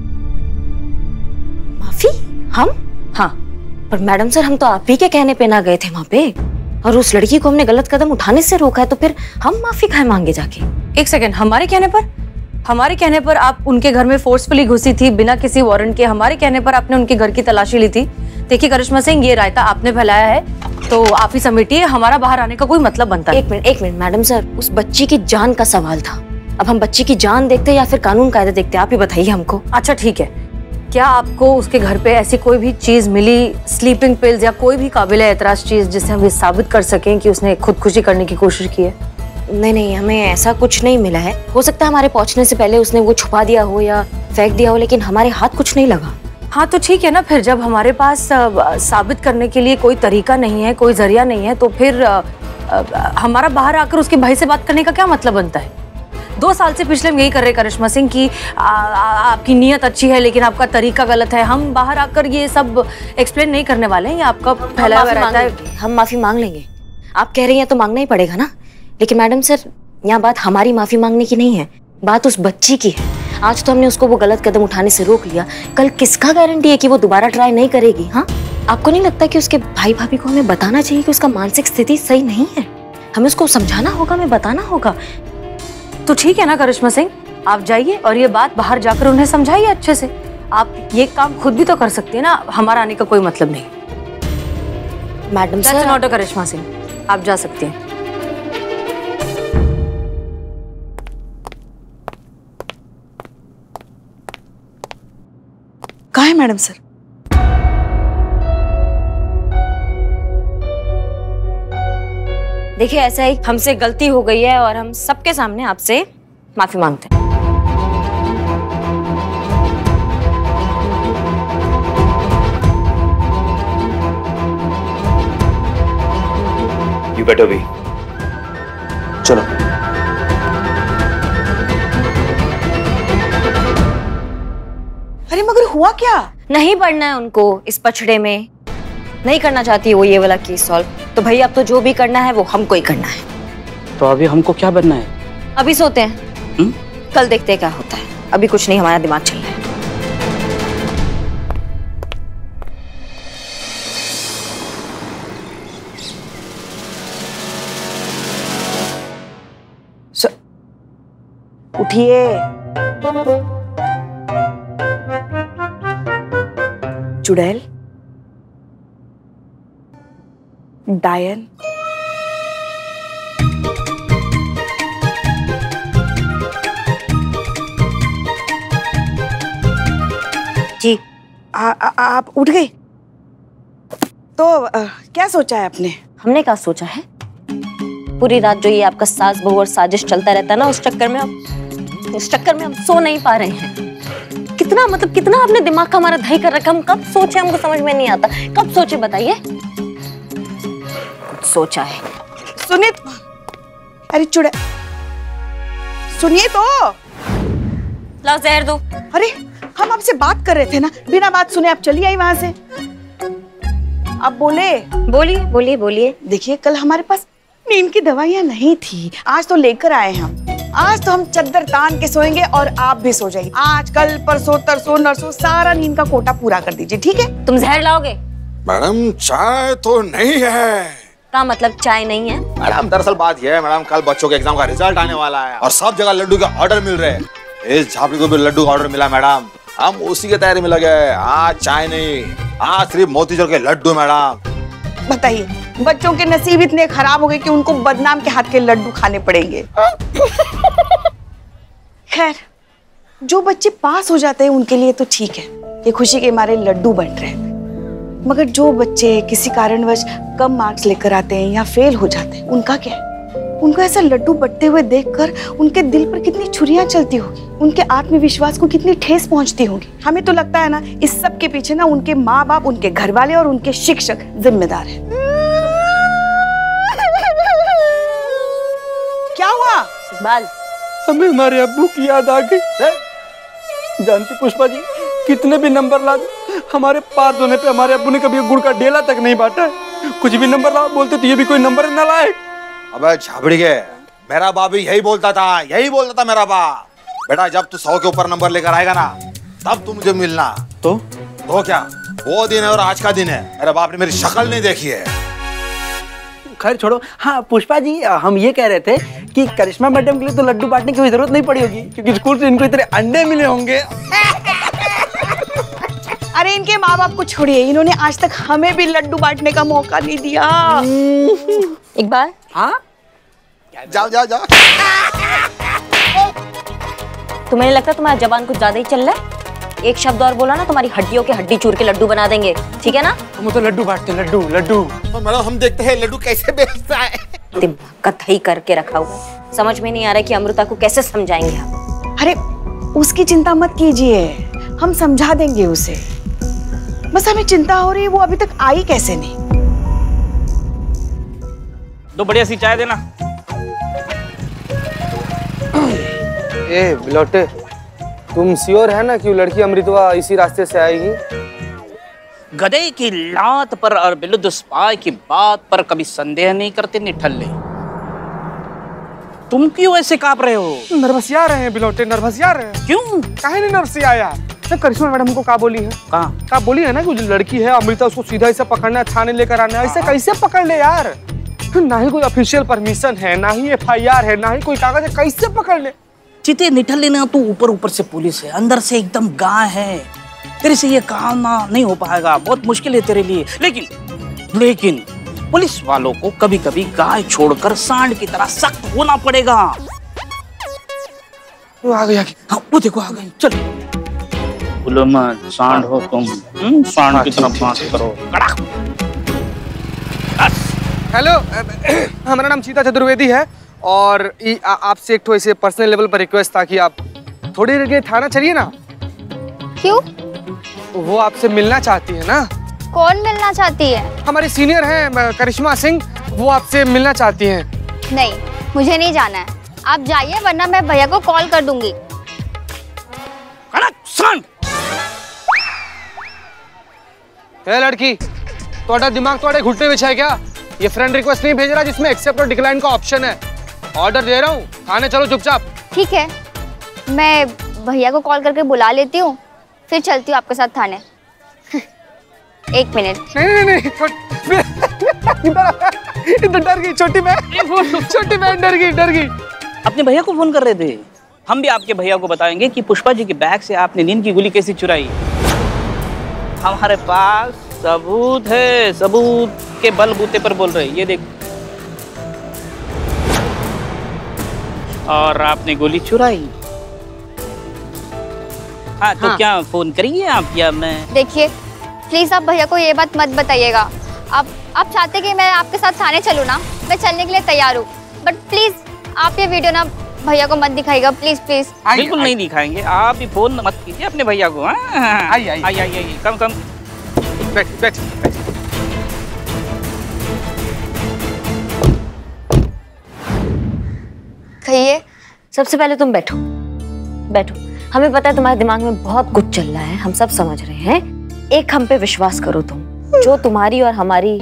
माफी? हम? हाँ। पर मैडम सर, हम तो आप ही के कहने पे ना गए थे वहाँ पे, और उस लड़की को हमने गलत कदम उठाने से रोका है, तो फिर हम माफी खाए मांगे जाके? एक सेकेंड, हमारे कहने पर? हमारे कहने पर आप उनके घर में फोर्सफुली घुसी थी बिना किसी वारंट के? हमारे कहने पर आपने उनके घर की तलाशी ली थी? देखिए करिश्मा सिंह, ये रायता आपने फैलाया है तो आप ही समेटिए, हमारा बाहर आने का कोई मतलब बनता है? एक मिनट एक मिनट मैडम सर, उस बच्ची की जान का सवाल था। अब हम बच्ची की जान देखते या फिर कानून कायदे देखते, आप ही बताइए हमको। अच्छा ठीक है, क्या आपको उसके घर पे ऐसी कोई भी चीज मिली, स्लीपिंग पिल्स या कोई भी काबिल एतराज चीज, जिससे हम ये साबित कर सकें कि उसने खुदकुशी करने की कोशिश की है? नहीं नहीं, हमें ऐसा कुछ नहीं मिला है। हो सकता है हमारे पहुंचने से पहले उसने वो छुपा दिया हो या फेंक दिया हो, लेकिन हमारे हाथ कुछ नहीं लगा। हाँ तो ठीक है ना, फिर जब हमारे पास आ, साबित करने के लिए कोई तरीका नहीं है, कोई जरिया नहीं है, तो फिर आ, आ, हमारा बाहर आकर उसके भाई से बात करने का क्या मतलब बनता है? दो साल से पिछले हम यही कर रहे करिश्मा सिंह की आपकी नीयत अच्छी है लेकिन आपका तरीका गलत है। हम बाहर आकर ये सब एक्सप्लेन नहीं करने वाले हैं, ये आपका फैलाया हुआ रहता है। हम माफी मांग लेंगे, आप कह रही हैं तो मांगना ही पड़ेगा ना। लेकिन मैडम सर, यहाँ बात हमारी माफी मांगने की नहीं है, बात उस बच्ची की है। आज तो हमने उसको वो गलत कदम उठाने से रोक लिया, कल किसका गारंटी है कि वो दोबारा ट्राई नहीं करेगी? हाँ, आपको नहीं लगता कि उसके भाई भाभी को हमें बताना चाहिए कि उसका मानसिक स्थिति सही नहीं है? हमें उसको समझाना होगा, हमें बताना होगा। तो ठीक है ना करिश्मा सिंह, आप जाइए और ये बात बाहर जाकर उन्हें समझाइए अच्छे से। आप ये काम खुद भी तो कर सकते हैं ना, हमारा आने का कोई मतलब नहीं। Madam sir, not Karishma Singh, आप जा सकते हैं। कहाँ है मैडम सर? देखिए, ऐसा ही हमसे गलती हो गई है और हम सबके सामने आपसे माफी मांगते हैं। You better be. चलो। अरे मगर हुआ क्या? नहीं पढ़ना है उनको इस पछड़े में, नहीं करना चाहती वो ये वाला केस सॉल्व। तो भाई अब तो जो भी करना है वो हमको ही करना है। तो अभी हमको क्या बनना है? अभी सोते हैं, हुँ? कल देखते हैं क्या होता है। अभी कुछ नहीं, हमारा दिमाग चल रहा है। उठिए। चुड़ैल, डायन, जी आ, आ, आप उठ गई? तो आ, क्या सोचा है आपने? हमने क्या सोचा है? पूरी रात जो ये आपका सास-बहू और साजिश चलता रहता है ना, उस चक्कर में हम उस चक्कर में हम सो नहीं पा रहे हैं। कितना मतलब कितना आपने दिमाग का हमारा दही कर रखा। हम कब सोचे, हमको समझ में नहीं आता। कब सोचे बताइए? कुछ सोचा है। सुनिए, अरे चुड़ैल, सुनिए तो। लाओ जहर दो। अरे हम आपसे बात कर रहे थे ना, बिना बात सुने आप चली आई वहां से। आप बोले बोलिए बोलिए बोलिए। देखिए, कल हमारे पास नींद की दवाइयां नहीं थी, आज तो लेकर आए हम। आज तो हम चद्दर तान के सोएंगे और आप भी सो जाइए। आज कल परसों तरसों नरसों सारा नींद का कोटा पूरा कर दीजिए, ठीक है? तुम जहर लाओगे? मैडम चाय तो नहीं है। क्या मतलब चाय नहीं है? मैडम दरअसल बात यह है मैडम, कल बच्चों के एग्जाम का रिजल्ट आने वाला है और सब जगह लड्डू के ऑर्डर मिल रहे हैं। इस झापड़ी को भी लड्डू का ऑर्डर मिला मैडम, हम उसी की तैयारी में लगे हैं। आज चाय नहीं, आज सिर्फ मोतीचूर के लड्डू मैडम। बताइए, बच्चों के नसीब इतने खराब हो गए कि उनको बदनाम के हाथ के लड्डू खाने पड़ेंगे। खैर, जो बच्चे पास हो जाते हैं उनके लिए तो ठीक है, ये खुशी के मारे लड्डू बंट रहे हैं। मगर जो बच्चे किसी कारणवश कम मार्क्स लेकर आते हैं या फेल हो जाते हैं, उनका क्या है? उनको ऐसा लड्डू बंटते हुए देखकर उनके दिल पर कितनी छुरियां चलती होगी, उनके आत्मविश्वास को कितनी ठेस पहुंचती होगी। हमें तो लगता है ना, इस सब के पीछे ना उनके माँ बाप, उनके घर वाले और उनके शिक्षक जिम्मेदार हैं। क्या हुआ इकबाल? हमें हमारे अब्बू की याद आ गई। जानती पुष्पा जी, कितने भी नंबर ला दो, हमारे पास होने पे हमारे अब्बू ने कभी गुड़ का डेला तक नहीं बांटा है। कुछ भी नंबर लाओ बोलते तो ये भी कोई नंबर न लाए। अबे झापड़ी के, मेरा बाप भी यही बोलता था, यही बोलता था मेरा बाप। बेटा जब तू सौ के ऊपर नंबर लेकर आएगा ना, तब तू मुझे मिलना। तो तो क्या, वो दिन है और आज का दिन है। मेरे बाप ने मेरी शक्ल नहीं देखी है। खैर छोड़ो। हाँ पुष्पा जी, हम ये कह रहे थे कि करिश्मा मैडम के लिए तो लड्डू बांटने की जरूरत नहीं पड़ी होगी, क्योंकि स्कूल से इनको इतने अंडे मिले होंगे। अरे इनके माँ बाप को छोड़िए, इन्होंने आज तक हमें भी लड्डू बांटने का मौका नहीं दिया। इकबाल, हाँ जाओ जाओ जाओ। तुम्हें लगता है तुम्हारा जबान कुछ ज्यादा ही चल रहा है? एक शब्द और बोला ना, तुम्हारी हड्डियों के हड्डी चूर के लड्डू बना देंगे, ठीक है ना? हम तो लड्डू बांटते, लड्डू लड्डू। तो मैडम हम देखते हैं लड्डू कैसे बेचता है। दिमाग कथई करके रखा हुआ, समझ में नहीं आ रहा कि अमृता को कैसे समझाएंगे आप। अरे उसकी चिंता मत कीजिए, हम समझा देंगे उसे। बस हमें चिंता हो रही है वो अभी तक आई कैसे नहीं। दो बढ़िया सी चाय देना। ए बिलोटे, तुम श्योर है ना कि लड़की अमृतवा इसी रास्ते से आएगी? गधे की लात पर और बिलुद स्पाई की बात पर कभी संदेह नहीं करते निठल्ले। तुम क्यों ऐसे कांप रहे हो? नर्वसिया रहे हैं बिलोटे, नर्वसिया रहे हैं। क्यों? काहे नहीं नर्वसिया यार? जब करिश्मा मैडम को का बोली है? कहाँ? का बोली है ना कि जो लड़की है अमृता, उसको सीधा ऐसे पकड़ना है, थाने लेकर आना है। ऐसे कैसे पकड़ ले यार? ना ही कोई ऑफिशियल परमिशन है, ना ही एफ आई आर है, ना ही कोई कागज है, कैसे पकड़ ले? चिते निठल्ले ना, तू ऊपर ऊपर से पुलिस है, अंदर से एकदम गाय है। तेरे से ये काम ना नहीं हो पाएगा, बहुत मुश्किल है तेरे लिए। लेकिन लेकिन पुलिस वालों को कभी कभी गाय छोड़कर सांड की तरह सख्त होना पड़ेगा। वो आ गया। हाँ वो देखो आ गई। चल बोलो मत, सांड हो तुम, सांड की तरह बात करो। हेलो, हमारा नाम सीता चतुर्वेदी है और आपसे एक तो ऐसे पर्सनल लेवल पर रिक्वेस्ट था कि आप थोड़ी देर के लिए थाना चलिए ना। क्यों? वो आपसे मिलना चाहती है ना। कौन मिलना चाहती है? हमारी सीनियर हैं करिश्मा सिंह, वो आपसे मिलना चाहती हैं। नहीं, मुझे नहीं जाना है, आप जाइए वरना मैं भैया को कॉल कर दूंगी। ए लड़की, तुम्हारा दिमाग तुम्हारे घुटने में है क्या? ये फ्रेंड रिक्वेस्ट नहीं भेज रहा जिसमें एक्सेप्ट और डिक्लाइन का ऑप्शन है। ऑर्डर दे रहा हूँ, थाने चलो चुपचाप। ठीक है, मैं भैया को कॉल करके बुला लेती हूँ, फिर चलती हूँ आपके साथ थाने। एक मिनट। नहीं नहीं नहीं, इधर डर गई छोटी बहन, छोटी बहन डर गई डर गई। अपने भैया को फोन कर रहे थे। हम भी आपके भैया को बताएंगे कि पुष्पा जी के बैग से आपने नींद की गोली कैसे चुराई। हमारे पास सबूत है, सबूत के बलबूते पर बोल रहे। ये देख, और आपने गोली चुराई। हाँ तो हाँ। क्या फोन करिए आप या मैं? देखिए प्लीज आप भैया को ये बात मत बताइएगा। आप आप चाहते कि मैं आपके साथ थाने चलूँ ना, मैं चलने के लिए तैयार हूँ, बट प्लीज आप ये वीडियो ना भैया को मत दिखाइएगा, प्लीज प्लीज। बिल्कुल नहीं दिखाएंगे, आप भी फोन मत कीजिए अपने भैया को। आई आई आई आई, कम कम बैठ बैठ। कहिए। सबसे पहले तुम बैठो बैठो। हमें पता है तुम्हारे दिमाग में बहुत कुछ चल रहा है, हम सब समझ रहे हैं। एक हम पे विश्वास करो तुम, जो तुम्हारी और हमारी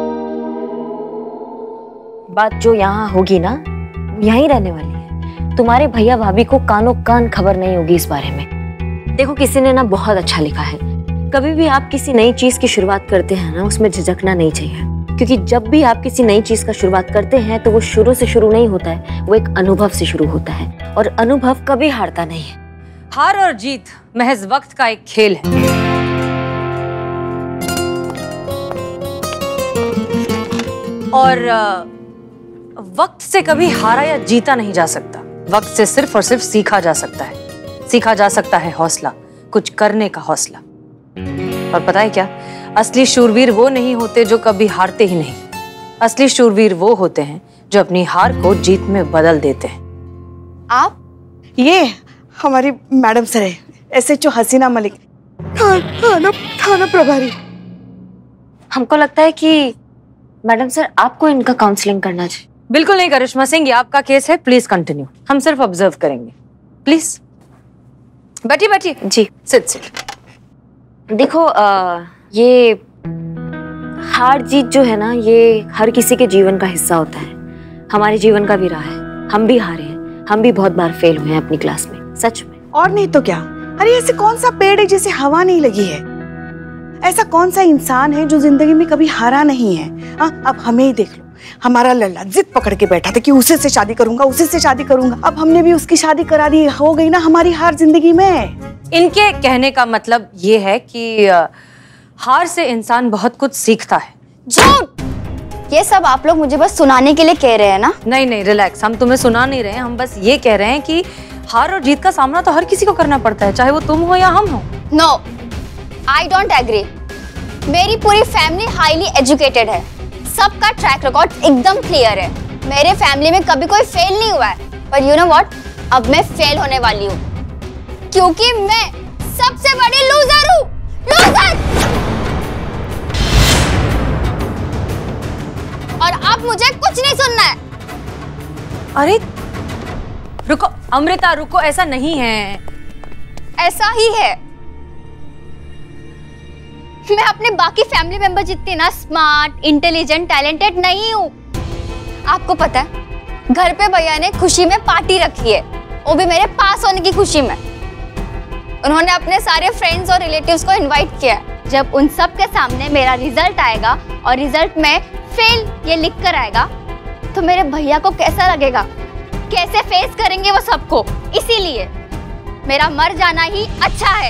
बात जो यहाँ होगी ना, यहीं रहने वाली है। तुम्हारे भैया भाभी को कानों कान खबर नहीं होगी इस बारे में। देखो किसी ने ना बहुत अच्छा लिखा है, कभी भी आप किसी नई चीज की शुरुआत करते हैं ना, उसमें झिझकना नहीं चाहिए, क्योंकि जब भी आप किसी नई चीज का शुरुआत करते हैं तो वो शुरू से शुरू नहीं होता है, वो एक अनुभव से शुरू होता है, और अनुभव कभी हारता नहीं है। हार और जीत महज वक्त का एक खेल है, और वक्त से कभी हारा या जीता नहीं जा सकता। वक्त से सिर्फ और सिर्फ सीखा जा सकता है। सीखा जा सकता है हौसला, कुछ करने का हौसला। और पता है क्या, असली शूरवीर वो नहीं होते जो कभी हारते ही नहीं। असली शूरवीर वो होते हैं जो अपनी हार को जीत में बदल देते हैं। आप? ये हमारी मैडम सर है, S H O Hasina Malik, थाना थाना प्रभारी। हमको लगता है कि मैडम सर आपको इनका काउंसलिंग करना चाहिए। बिल्कुल नहीं करिश्मा सिंह, ये आपका केस है, प्लीज कंटिन्यू। हम सिर्फ ऑब्जर्व करेंगे, प्लीज। बैठिए बैठिए जी, सिट सिट। देखो आ, ये हार जीत जो है ना, ये हर किसी के जीवन का हिस्सा होता है, हमारे जीवन का भी रहा है। हम भी हारे हैं, हम भी बहुत बार फेल हुए हैं अपनी क्लास में, सच में। और नहीं तो क्या। अरे ऐसे कौन सा पेड़ है जिसे हवा नहीं लगी है? ऐसा कौन सा इंसान है जो जिंदगी में कभी हारा नहीं है? आ, अब हमें ही देख लो, हमारा लल्ला जिद पकड़ के बैठा था कि उसी से शादी करूंगा, उसी से शादी करूंगा। अब हमने भी उसकी शादी करा दी, हो गई ना हमारी हार जिंदगी में। इनके कहने का मतलब ये है कि हार से इंसान बहुत कुछ सीखता है। झूठ! ये सब आप लोग मुझे बस सुनाने के लिए कह रहे हैं ना? नहीं नहीं रिलैक्स, हम तुम्हें सुना नहीं रहे हैं, हम बस ये कह रहे हैं कि हार और जीत का सामना तो हर किसी को करना पड़ता है, चाहे वो तुम हो या हम हो। No, I don't agree. मेरी पूरी फैमिली हाईली एजुकेटेड है, सबका ट्रैक रिकॉर्ड एकदम क्लियर है। मेरे फैमिली में कभी कोई फेल नहीं हुआ है। पर यू नो व्हाट, अब मैं फेल होने वाली हूँ, क्योंकि मैं सबसे बड़ी लूजर हूँ। लूजर! और अब मुझे कुछ नहीं सुनना है। अरे रुको अमृता, रुको, ऐसा नहीं है। ऐसा ही है। मैं अपने बाकी फैमिली मेंबर जितनी ना स्मार्ट, इंटेलिजेंट, टैलेंटेड नहीं हूँ। आपको पता है, घर पे भैया ने खुशी में पार्टी रखी है, वो भी मेरे पास होने की खुशी में। उन्होंने अपने सारे फ्रेंड्स और रिलेटिव्स को इनवाइट किया। जब उन सब के सामने मेरा रिजल्ट आएगा और रिजल्ट में फेल ये लिख कर आएगा, तो मेरे भैया को कैसा लगेगा? कैसे फेस करेंगे वो सबको? इसीलिए मेरा मर जाना ही अच्छा है।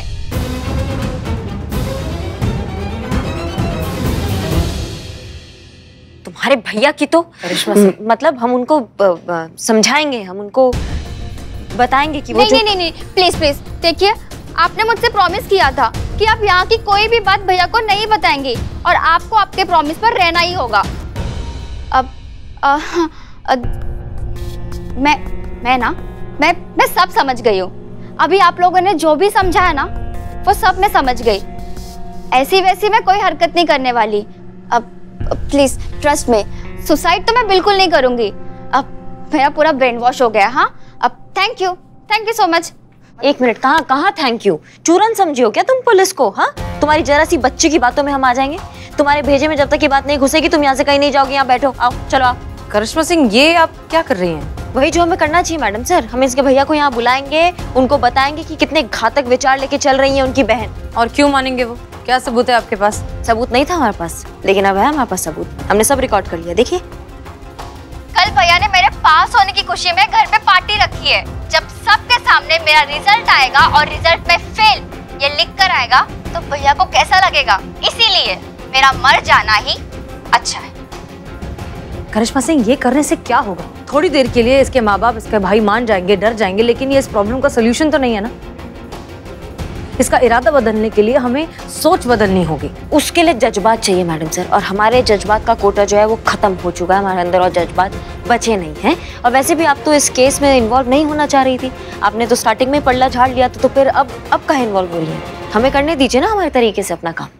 तुम्हारे भैया की तो मतलब हम उनको समझाएंगे, हम उनको बताएंगे कि वो नहीं, नहीं नहीं नहीं प्लीज प्लीज देखिए, आपने मुझसे प्रॉमिस किया था कि आप यहाँ की कोई भी बात भैया को नहीं बताएंगे और आपको आपके प्रॉमिस पर रहना ही होगा। अब आ, आ, मैं मैं ना मैं मैं सब समझ गई हूँ। अभी आप लोगों ने जो भी समझाया ना, वो सब मैं समझ गई। ऐसी वैसी मैं कोई हरकत नहीं करने वाली। अब प्लीज ट्रस्ट में, सुसाइड तो मैं बिल्कुल नहीं करूंगी। अब मेरा पूरा ब्रेन वॉश हो गया। हाँ, अब thank you, thank you so much. एक मिनट, कहाँ कहाँ थैंक यू? चूरन समझियो क्या तुम पुलिस को? हाँ, तुम्हारी जरा सी बच्ची की बातों में हम आ जाएंगे? तुम्हारे भेजे में जब तक ये बात नहीं घुसेगी तुम यहाँ से कहीं नहीं जाओगी। यहाँ बैठो, आओ, चलो आओ। करिश्मा सिंह, ये आप क्या कर रही हैं? वही जो हमें करना चाहिए मैडम सर। हम इसके भैया को यहाँ बुलाएंगे, उनको बताएंगे कि कितने घातक विचार लेके चल रही है उनकी बहन। और क्यों मानेंगे वो? क्या सबूत है आपके पास? सबूत नहीं था हमारे पास, लेकिन अब है हमारे पास सबूत। हमने सब रिकॉर्ड कर लिया, देखिए। कल भैया ने मेरे पास होने की खुशी में घर पे पार्टी रखी है। जब सबके सामने मेरा रिजल्ट आएगा और रिजल्ट में फेल ये लिख कर आएगा, तो भैया को कैसा लगेगा? इसीलिए मेरा मर जाना ही अच्छा है। करिश्मा सिंह, ये करने से क्या होगा? थोड़ी देर के लिए इसके माँ बाप, इसके भाई मान जाएंगे, डर जाएंगे, लेकिन ये इस प्रॉब्लम का सोल्यूशन तो नहीं है ना। इसका इरादा बदलने के लिए हमें सोच बदलनी होगी। उसके लिए जज्बात चाहिए मैडम सर, और हमारे जज्बात का कोटा जो है वो खत्म हो चुका है हमारे अंदर, और जज्बात बचे नहीं हैं। और वैसे भी आप तो इस केस में इन्वॉल्व नहीं होना चाह रही थी। आपने तो स्टार्टिंग में पल्ला झाड़ लिया था, तो फिर अब अब कहाँ इन्वॉल्व हो रही है? हमें करने दीजिए ना हमारे तरीके से अपना काम।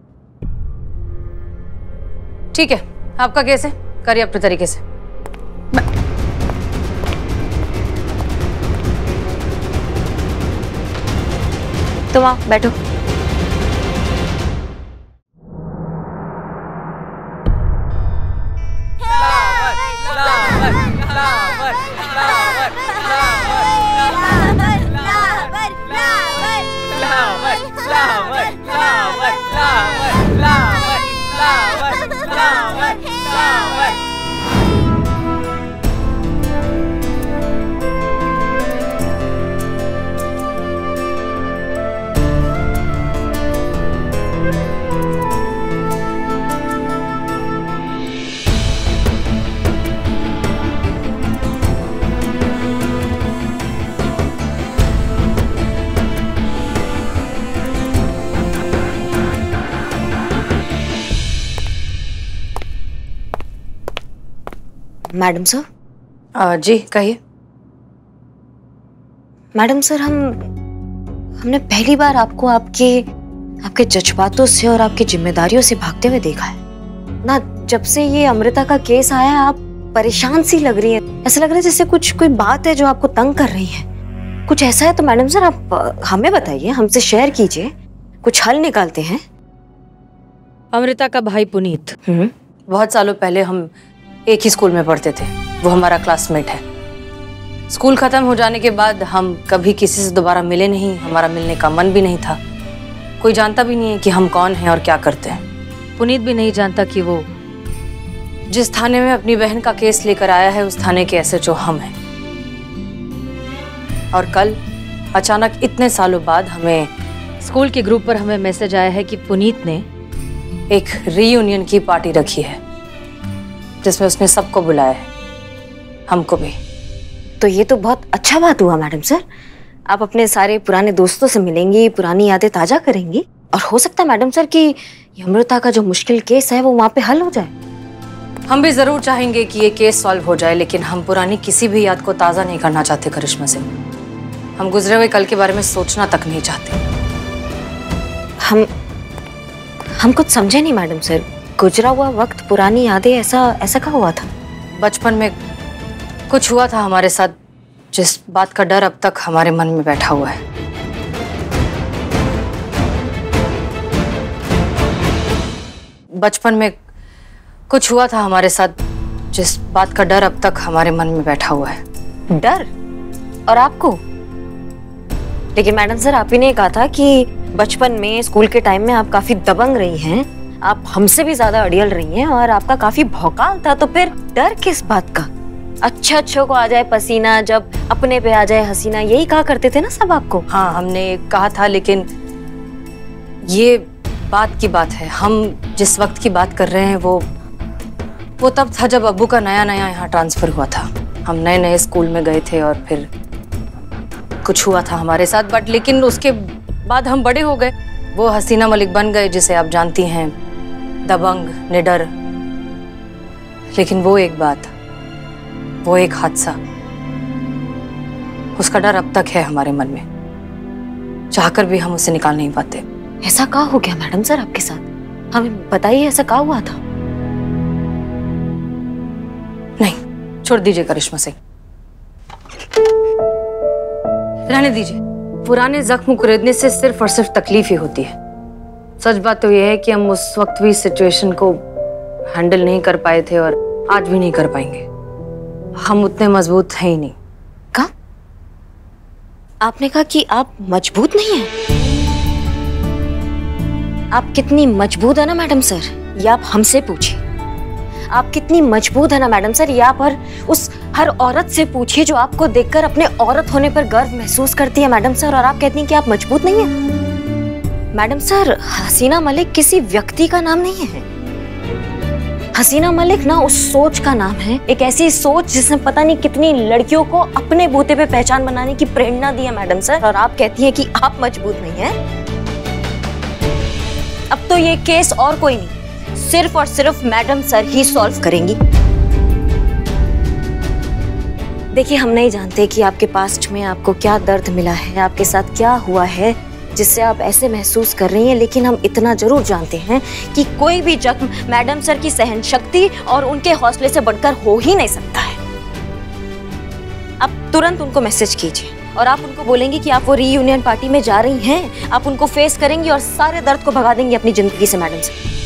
ठीक है, आपका केस है, करिए अपने तरीके से। तुम आओ, बैठो। Madam sir. जी कहिए। मैडम सर, हम हमने पहली बार आपको आपके आपके जज्बातों से और आपकी जिम्मेदारियों से भागते हुए देखा है ना। जब से ये अमृता का केस आया आप परेशान सी लग रही है। ऐसा लग रहा है जैसे कुछ कोई बात है जो आपको तंग कर रही है। कुछ ऐसा है तो मैडम सर आप हमें बताइए, हमसे शेयर कीजिए, कुछ हल निकालते हैं। अमृता का भाई पुनीत, बहुत सालों पहले हम एक ही स्कूल में पढ़ते थे। वो हमारा क्लासमेट है। स्कूल खत्म हो जाने के बाद हम कभी किसी से दोबारा मिले नहीं, हमारा मिलने का मन भी नहीं था। कोई जानता भी नहीं है कि हम कौन हैं और क्या करते हैं। पुनीत भी नहीं जानता कि वो जिस थाने में अपनी बहन का केस लेकर आया है उस थाने के एस एच ओ हम हैं। और कल अचानक इतने सालों बाद हमें स्कूल के ग्रुप पर हमें मैसेज आया है कि पुनीत ने एक रीयूनियन की पार्टी रखी है जिसमें उसने सबको बुलाया है, हमको भी। तो ये तो बहुत अच्छा बात हुआ मैडम सर। आप अपने सारे पुराने दोस्तों से मिलेंगी, पुरानी यादें ताजा करेंगी और हो सकता है मैडम सर कि ये अमृता का जो मुश्किल केस है वो वहाँ पे हल हो जाए। हम भी जरूर चाहेंगे कि ये केस सॉल्व हो जाए, लेकिन हम पुरानी किसी भी याद को ताज़ा नहीं करना चाहते करिश्मा सिंह। हम गुजरे हुए कल के बारे में सोचना तक नहीं चाहते। हम हम कुछ समझे नहीं मैडम सर। गुजरा हुआ वक्त, पुरानी यादें, ऐसा ऐसा क्या हुआ था? बचपन में कुछ हुआ था हमारे साथ जिस बात का डर अब तक हमारे मन में बैठा हुआ है। बचपन में कुछ हुआ था हमारे साथ जिस बात का डर अब तक हमारे मन में बैठा हुआ है। डर? और आपको? लेकिन मैडम सर आप ही ने कहा था कि बचपन में, स्कूल के टाइम में आप काफी दबंग रही हैं, आप हमसे भी ज्यादा अड़ियल रही हैं और आपका काफी भौकाल था, तो फिर डर किस बात का? अच्छा अच्छों को आ जाए पसीना, जब अपने पे आ जाए हसीना, यही कहा करते थे ना सब आपको। हाँ, हमने कहा था, लेकिन ये बात की बात है। हम जिस वक्त की बात कर रहे हैं वो वो तब था जब अब्बू का नया नया यहाँ ट्रांसफर हुआ था। हम नए नए स्कूल में गए थे और फिर कुछ हुआ था हमारे साथ, बट लेकिन उसके बाद हम बड़े हो गए। वो हसीना मलिक बन गए जिसे आप जानती हैं, दबंग, निडर। लेकिन वो एक बात, वो एक हादसा, उसका डर अब तक है हमारे मन में, चाहकर भी हम उसे निकाल नहीं पाते। ऐसा क्या हो गया मैडम सर आपके साथ? हमें बताइए, ऐसा क्या हुआ था? नहीं, छोड़ दीजिए करिश्मा सिंह, रहने दीजिए। पुराने जख्म कुरेदने से सिर्फ और सिर्फ तकलीफ ही होती है। सच बात तो यह है कि हम उस वक्त भी सिचुएशन को हैंडल नहीं कर पाए थे और आज भी नहीं कर पाएंगे। हम उतने मजबूत हैं ही नहीं। कहा? आपने कहा कि आप मजबूत नहीं हैं? आप कितनी मजबूत है ना मैडम सर, ये आप हमसे पूछिए। आप कितनी मजबूत है ना मैडम सर, ये आप हर उस हर औरत से पूछिए जो आपको देखकर अपने औरत होने पर गर्व महसूस करती है मैडम सर, और आप कहती हैं कि आप मजबूत नहीं हैं। मैडम सर, हसीना मलिक किसी व्यक्ति का नाम नहीं है। हसीना मलिक ना उस सोच का नाम है, एक ऐसी सोच जिसने पता नहीं कितनी लड़कियों को अपने बूते पे पहचान बनाने की प्रेरणा दी है मैडम सर, और आप कहती हैं कि आप मजबूत नहीं हैं। अब तो ये केस और कोई नहीं, सिर्फ और सिर्फ मैडम सर ही सॉल्व करेंगी। देखिए, हम नहीं जानते कि आपके पास्ट में आपको क्या दर्द मिला है, आपके साथ क्या हुआ है जिससे आप ऐसे महसूस कर रही हैं, लेकिन हम इतना जरूर जानते हैं कि कोई भी जख्म मैडम सर की सहन शक्ति और उनके हौसले से बढ़कर हो ही नहीं सकता है। आप तुरंत उनको मैसेज कीजिए और आप उनको बोलेंगे कि आप वो रीयूनियन पार्टी में जा रही हैं। आप उनको फेस करेंगी और सारे दर्द को भगा देंगी अपनी जिंदगी से मैडम सर।